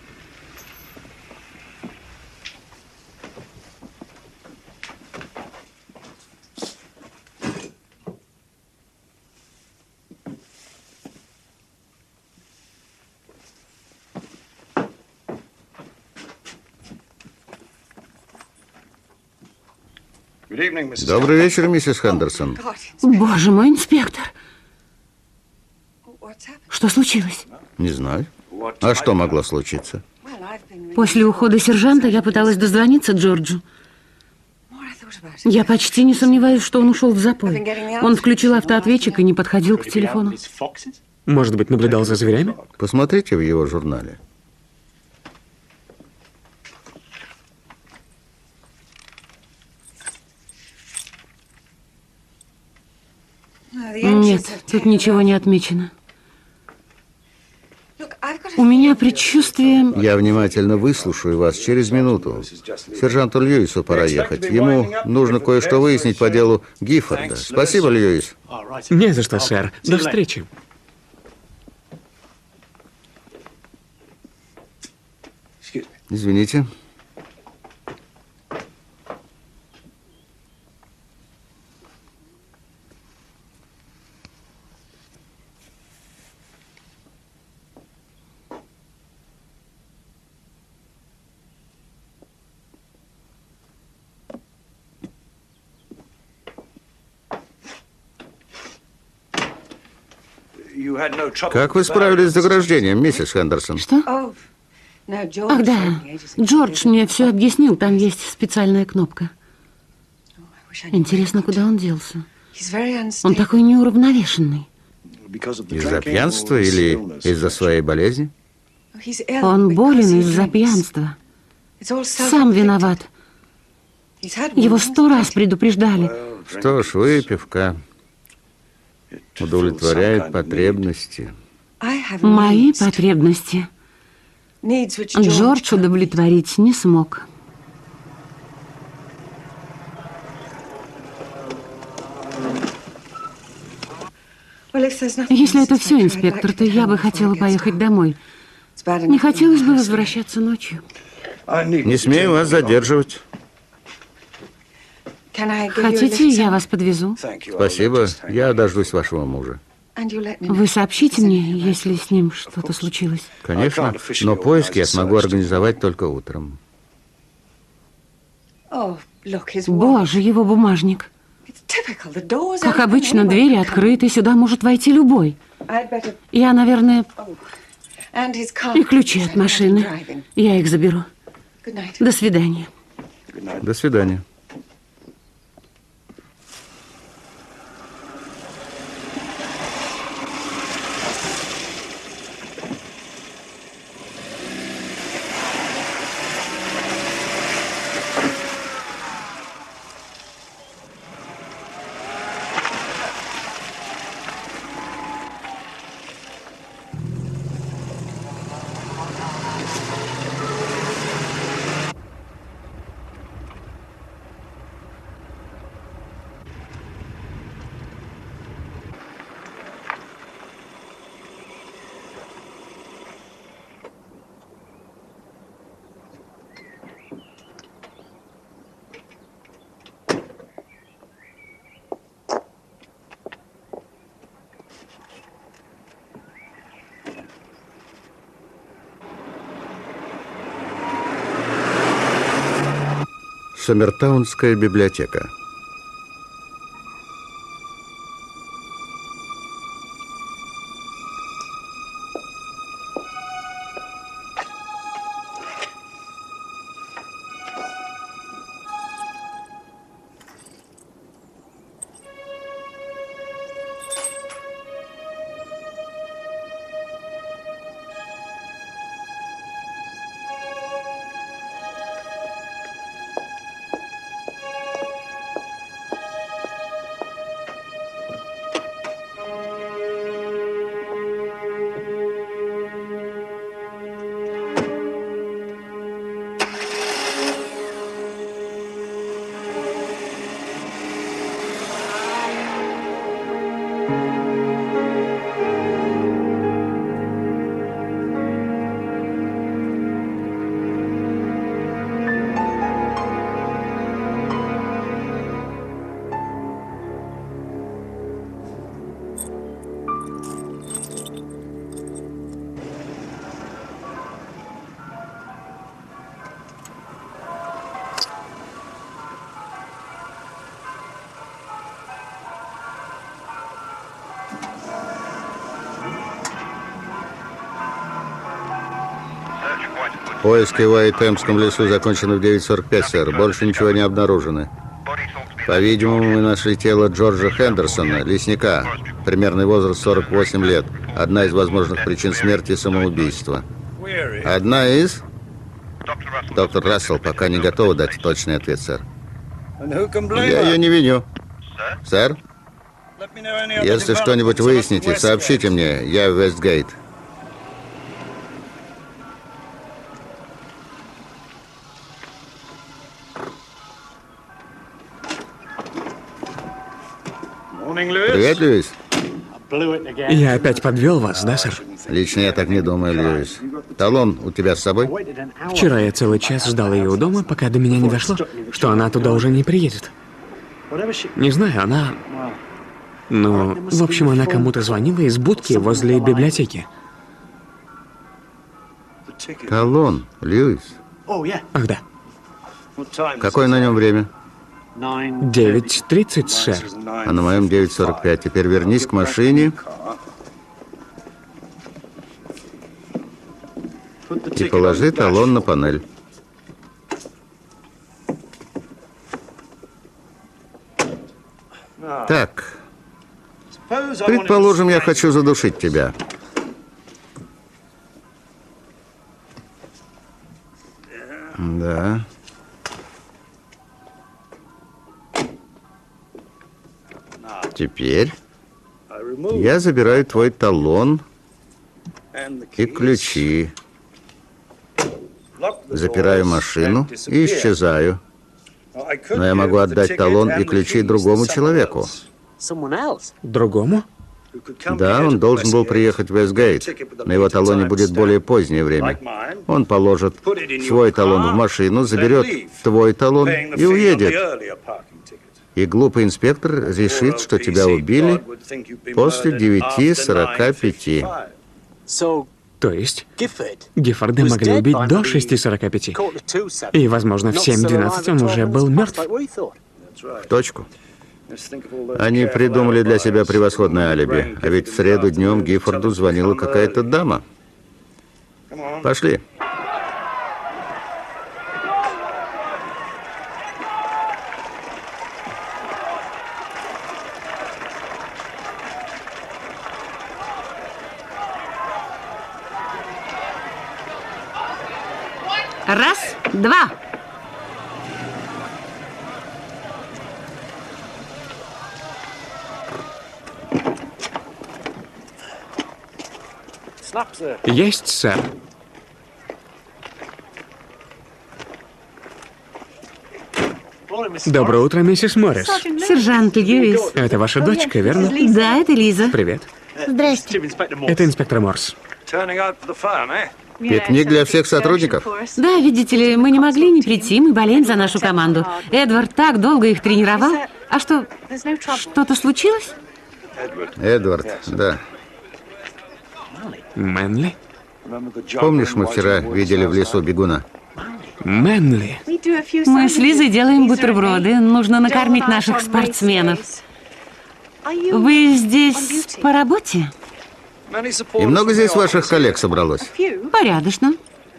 [SPEAKER 2] Добрый вечер, миссис Хендерсон.
[SPEAKER 1] Боже мой, инспектор. Что случилось?
[SPEAKER 2] Не знаю. А что могло случиться?
[SPEAKER 1] После ухода сержанта я пыталась дозвониться Джорджу. Я почти не сомневаюсь, что он ушел в запой. Он включил автоответчик и не подходил к телефону.
[SPEAKER 4] Может быть, наблюдал за зверями?
[SPEAKER 2] Посмотрите в его журнале.
[SPEAKER 1] Нет, тут ничего не отмечено. У меня предчувствие...
[SPEAKER 2] Я внимательно выслушаю вас через минуту. Сержанту Льюису пора ехать. Ему нужно кое-что выяснить по делу Гиффорда. Спасибо, Льюис.
[SPEAKER 4] Не за что, сэр. До встречи.
[SPEAKER 2] Извините. Как вы справились с заграждением, миссис Хендерсон?
[SPEAKER 1] Что? Ах, да. Джордж мне все объяснил. Там есть специальная кнопка. Интересно, куда он делся? Он такой неуравновешенный.
[SPEAKER 2] Из-за пьянства или из-за своей болезни?
[SPEAKER 1] Он болен из-за пьянства. Сам виноват. Его сто раз предупреждали.
[SPEAKER 2] Что ж, выпивка удовлетворяет потребности.
[SPEAKER 1] Мои потребности Джордж удовлетворить не смог. Если это все, инспектор, то я бы хотела поехать домой. Не хотелось бы возвращаться ночью.
[SPEAKER 2] Не смею вас задерживать.
[SPEAKER 1] Хотите, я вас подвезу?
[SPEAKER 2] Спасибо, я дождусь вашего мужа.
[SPEAKER 1] Вы сообщите мне, если с ним что-то случилось?
[SPEAKER 2] Конечно, но поиски я смогу организовать только утром.
[SPEAKER 1] Боже, его бумажник. Как обычно, двери открыты, сюда может войти любой. Я, наверное, и ключи от машины. Я их заберу. До свидания.
[SPEAKER 2] До свидания. Сомертаунская библиотека. Поиски в Уайтемском лесу закончены в девять сорок пять, сэр. Больше ничего не обнаружено. По-видимому, мы нашли тело Джорджа Хендерсона, лесника. Примерный возраст сорок восемь лет. Одна из возможных причин смерти – самоубийство. Одна из? Доктор Рассел пока не готова дать точный ответ, сэр. Я ее не виню. Сэр? Если что-нибудь выясните, сообщите мне. Я в Вестгейт. Привет, Льюис.
[SPEAKER 4] Я опять подвел вас, да, сэр?
[SPEAKER 2] Лично я так не думаю, Льюис. Талон у тебя с собой?
[SPEAKER 4] Вчера я целый час ждал ее у дома, пока до меня не дошло, что она туда уже не приедет. Не знаю, она... Ну, в общем, она кому-то звонила из будки возле библиотеки.
[SPEAKER 2] Талон, Льюис.
[SPEAKER 4] Ах, да.
[SPEAKER 2] Какое на нем время?
[SPEAKER 4] девять тридцать, сэр.
[SPEAKER 2] А на моем девять сорок пять. Теперь вернись к машине и положи талон на панель. Так. Предположим, я хочу задушить тебя. Да. Теперь я забираю твой талон и ключи. Запираю машину и исчезаю. Но я могу отдать талон и ключи другому человеку.
[SPEAKER 4] Другому?
[SPEAKER 2] Да, он должен был приехать в Вестгейт. На его талоне будет более позднее время. Он положит свой талон в машину, заберет твой талон и уедет. И глупый инспектор решит, что тебя убили после девяти сорока пяти.
[SPEAKER 4] То есть Гиффорда могли убить до шести сорока пяти. И, возможно, в семь двенадцать он уже был мертв.
[SPEAKER 2] В точку. Они придумали для себя превосходное алиби. А ведь в среду днем Гиффорду звонила какая-то дама. Пошли.
[SPEAKER 1] Раз, два.
[SPEAKER 4] Есть, сэр. Доброе утро, миссис Моррис.
[SPEAKER 1] Сержант Льюис.
[SPEAKER 4] Это ваша дочка, верно?
[SPEAKER 1] Да, это Лиза.
[SPEAKER 4] Привет.
[SPEAKER 3] Здрасте.
[SPEAKER 4] Это инспектор Морс.
[SPEAKER 2] Пикник для всех сотрудников?
[SPEAKER 1] Да, видите ли, мы не могли не прийти, мы болеем за нашу команду. Эдвард так долго их тренировал. А что, что-то случилось?
[SPEAKER 2] Эдвард, да.
[SPEAKER 4] Мэнли?
[SPEAKER 2] Помнишь, мы вчера видели в лесу бегуна?
[SPEAKER 4] Мэнли.
[SPEAKER 1] Мы с Лизой делаем бутерброды. Нужно накормить наших спортсменов. Вы здесь по работе?
[SPEAKER 2] И много здесь ваших коллег собралось?
[SPEAKER 1] Порядочно.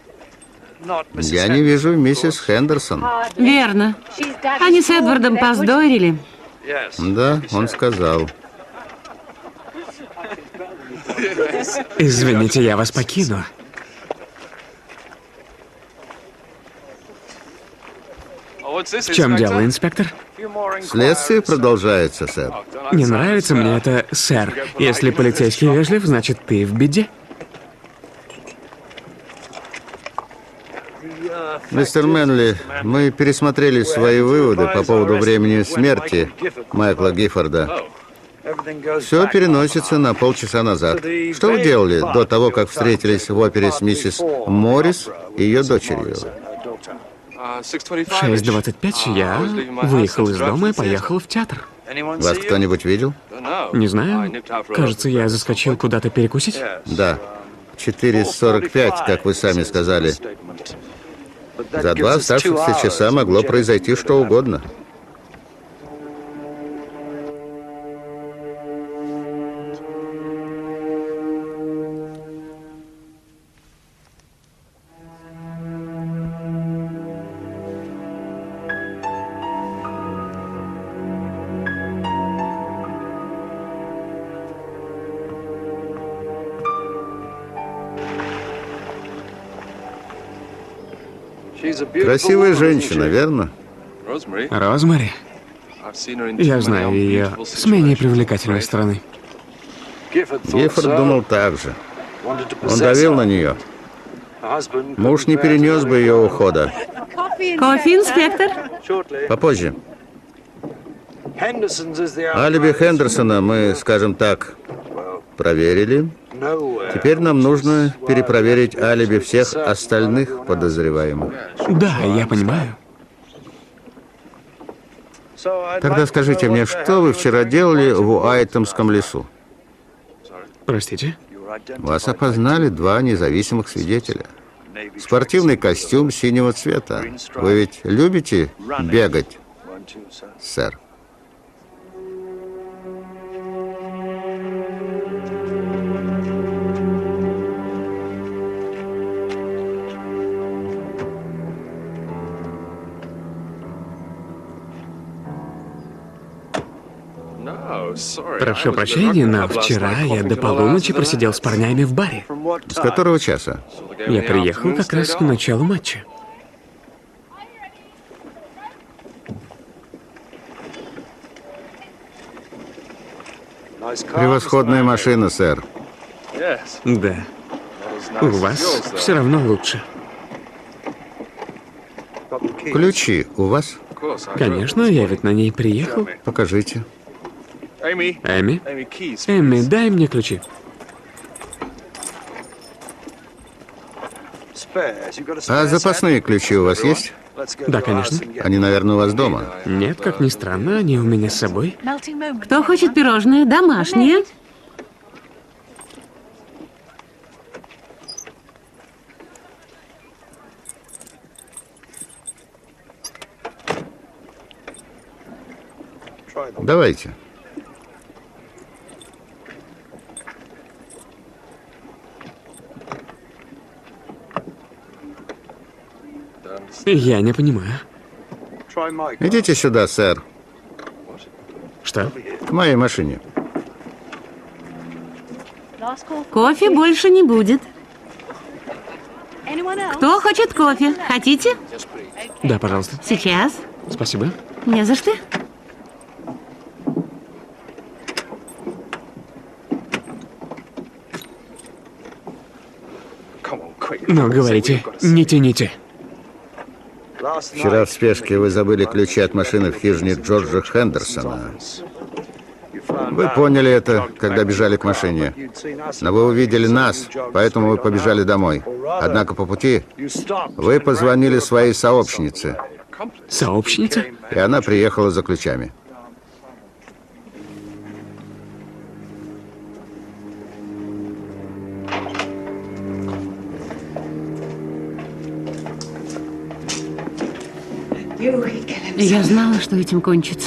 [SPEAKER 2] Я не вижу миссис Хендерсон.
[SPEAKER 1] Верно. Они с Эдвардом поздорили.
[SPEAKER 2] Да, он сказал.
[SPEAKER 4] Извините, я вас покину. В чем дело, инспектор?
[SPEAKER 2] Следствие продолжается, сэр.
[SPEAKER 4] Не нравится мне это, сэр. Если полицейский вежлив, значит, ты в беде.
[SPEAKER 2] Мистер Мэнли, мы пересмотрели свои выводы по поводу времени смерти Майкла Гиффорда. Все переносится на полчаса назад. Что вы делали до того, как встретились в опере с миссис Моррис и ее дочерью?
[SPEAKER 4] В шесть двадцать пять я выехал из дома и поехал в театр.
[SPEAKER 2] Вас кто-нибудь видел?
[SPEAKER 4] Не знаю. Кажется, я заскочил куда-то перекусить.
[SPEAKER 2] Да. четыре сорок пять, как вы сами сказали. За два оставшихся часа могло произойти что угодно. Красивая женщина, верно?
[SPEAKER 4] Розмари? Я знаю ее с менее привлекательной стороны.
[SPEAKER 2] Гиффорд думал так же. Он давил на нее. Муж не перенес бы ее ухода.
[SPEAKER 1] Кофе, инспектор?
[SPEAKER 2] Попозже. Алиби Хендерсона мы, скажем так, проверили. Теперь нам нужно перепроверить алиби всех остальных подозреваемых.
[SPEAKER 4] Да, я понимаю.
[SPEAKER 2] Тогда скажите мне, что вы вчера делали в Уайтемском лесу?
[SPEAKER 4] Простите?
[SPEAKER 2] Вас опознали два независимых свидетеля. Спортивный костюм синего цвета. Вы ведь любите бегать, сэр?
[SPEAKER 4] Прошу прощения, но вчера я до полуночи просидел с парнями в баре.
[SPEAKER 2] С которого часа?
[SPEAKER 4] Я приехал как раз к началу матча.
[SPEAKER 2] Превосходная машина, сэр.
[SPEAKER 4] Да. У вас все равно лучше.
[SPEAKER 2] Ключи у вас?
[SPEAKER 4] Конечно, я ведь на ней приехал.
[SPEAKER 2] Покажите.
[SPEAKER 4] Эми? Эми, дай мне ключи.
[SPEAKER 2] А запасные ключи у вас есть?
[SPEAKER 4] Да, конечно.
[SPEAKER 2] Они, наверное, у вас дома.
[SPEAKER 4] Нет, как ни странно, они у меня с собой.
[SPEAKER 1] Кто хочет пирожные? Домашние.
[SPEAKER 2] Давайте.
[SPEAKER 4] Я не понимаю.
[SPEAKER 2] Идите сюда, сэр.
[SPEAKER 4] Что?
[SPEAKER 2] К моей машине.
[SPEAKER 1] Кофе больше не будет. Кто хочет кофе? Хотите?
[SPEAKER 4] Да, пожалуйста.
[SPEAKER 1] Сейчас.
[SPEAKER 4] Спасибо.
[SPEAKER 1] Не за что.
[SPEAKER 4] Ну, говорите, не тяните.
[SPEAKER 2] Вчера в спешке вы забыли ключи от машины в хижине Джорджа Хендерсона. Вы поняли это, когда бежали к машине. Но вы увидели нас, поэтому вы побежали домой. Однако по пути вы позвонили своей сообщнице.
[SPEAKER 4] Сообщница?
[SPEAKER 2] И она приехала за ключами.
[SPEAKER 1] Я знала, что этим кончится.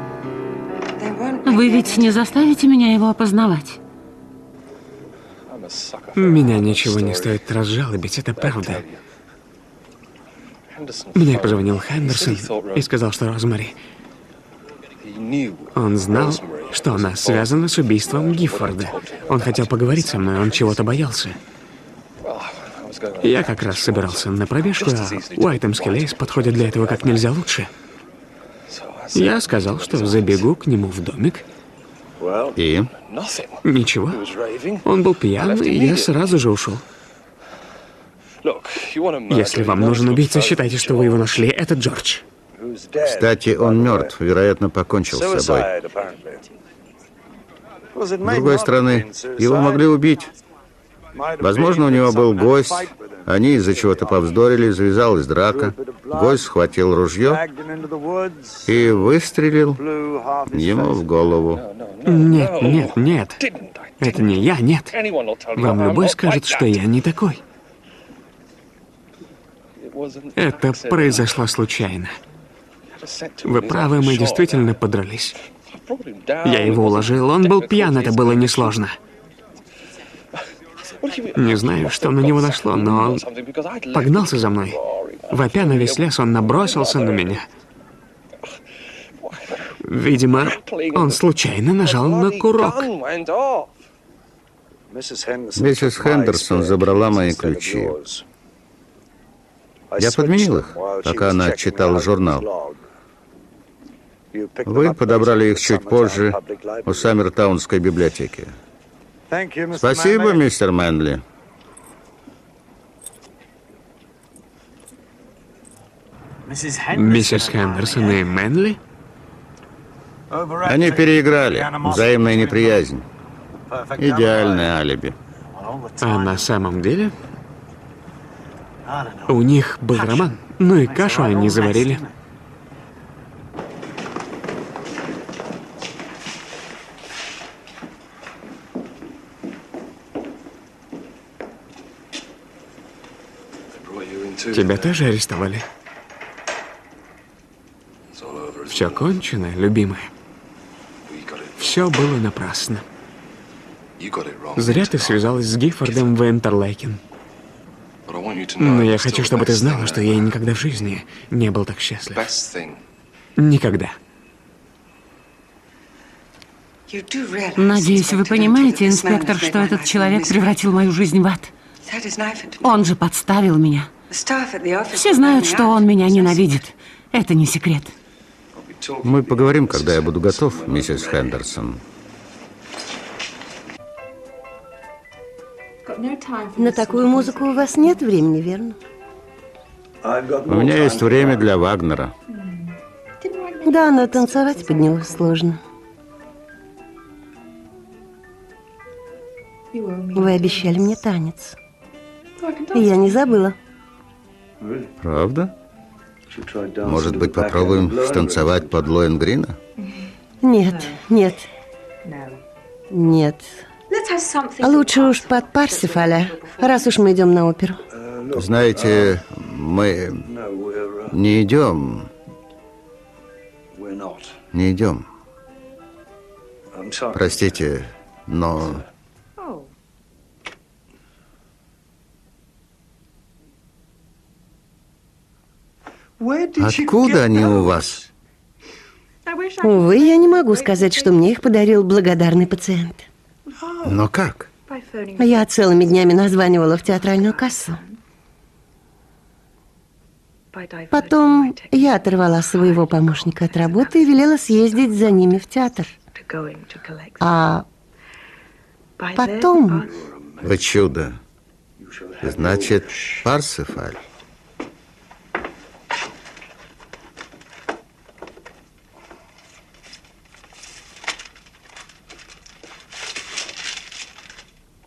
[SPEAKER 1] Вы ведь не заставите меня его опознавать?
[SPEAKER 4] Меня ничего не стоит разжалобить, это правда. Мне позвонил Хендерсон и сказал, что Розмари. Он знал, что она связана с убийством Гиффорда. Он хотел поговорить со мной, он чего-то боялся. Я как раз собирался на пробежку, а Уайтемский лес подходит для этого как нельзя лучше. Я сказал, что забегу к нему в домик.
[SPEAKER 2] И?
[SPEAKER 4] Ничего. Он был пьян, и я сразу же ушел. Если вам нужен убийца, считайте, что вы его нашли. Это Джордж.
[SPEAKER 2] Кстати, он мертв, вероятно, покончил с собой. С другой стороны, его могли убить. Возможно, у него был гость. Они из-за чего-то повздорили, завязалась драка. Гость схватил ружье и выстрелил ему в голову.
[SPEAKER 4] Нет, нет, нет. Это не я, нет. Вам любой скажет, что я не такой. Это произошло случайно. Вы правы, мы действительно подрались. Я его уложил, он был пьян, это было несложно. Не знаю, что на него нашло, но он погнался за мной. Вопя на весь лес, он набросился на меня. Видимо, он случайно нажал на курок.
[SPEAKER 2] Миссис Хендерсон забрала мои ключи. Я подменил их, пока она читала журнал. Вы подобрали их чуть позже у Саммертаунской библиотеки. Спасибо, мистер Мэнли.
[SPEAKER 4] Миссис Хендерсон и Мэнли?
[SPEAKER 2] Они переиграли. Взаимная неприязнь. Идеальное алиби.
[SPEAKER 4] А на самом деле? У них был роман. Ну и кашу они заварили. Тебя тоже арестовали? Все кончено, любимая. Все было напрасно. Зря ты связалась с Гиффордом в Интерлейкен. Но я хочу, чтобы ты знала, что я никогда в жизни не был так счастлив. Никогда.
[SPEAKER 1] Надеюсь, вы понимаете, инспектор, что этот человек превратил мою жизнь в ад. Он же подставил меня. Все знают, что он меня ненавидит. Это не секрет.
[SPEAKER 2] Мы поговорим, когда я буду готов, миссис Хендерсон.
[SPEAKER 3] На такую музыку у вас нет времени, верно?
[SPEAKER 2] У меня есть время для Вагнера.
[SPEAKER 3] Да, но танцевать под него сложно. Вы обещали мне танец. И я не забыла.
[SPEAKER 2] Правда? Может быть, попробуем станцевать под Лоенгрина?
[SPEAKER 3] Нет, нет. Нет. Лучше уж под Парсифаля, раз уж мы идем на оперу.
[SPEAKER 2] Знаете, мы не идем. Не идем. Простите, но... Откуда они у вас?
[SPEAKER 3] Увы, я не могу сказать, что мне их подарил благодарный пациент.
[SPEAKER 2] Но как?
[SPEAKER 3] Я целыми днями названивала в театральную кассу. Потом я оторвала своего помощника от работы и велела съездить за ними в театр. А потом...
[SPEAKER 2] Вы чудо. Значит, Парсифаль.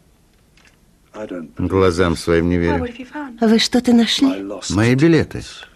[SPEAKER 2] Глазам своим не верю.
[SPEAKER 3] Вы что-то нашли?
[SPEAKER 2] Мои билеты.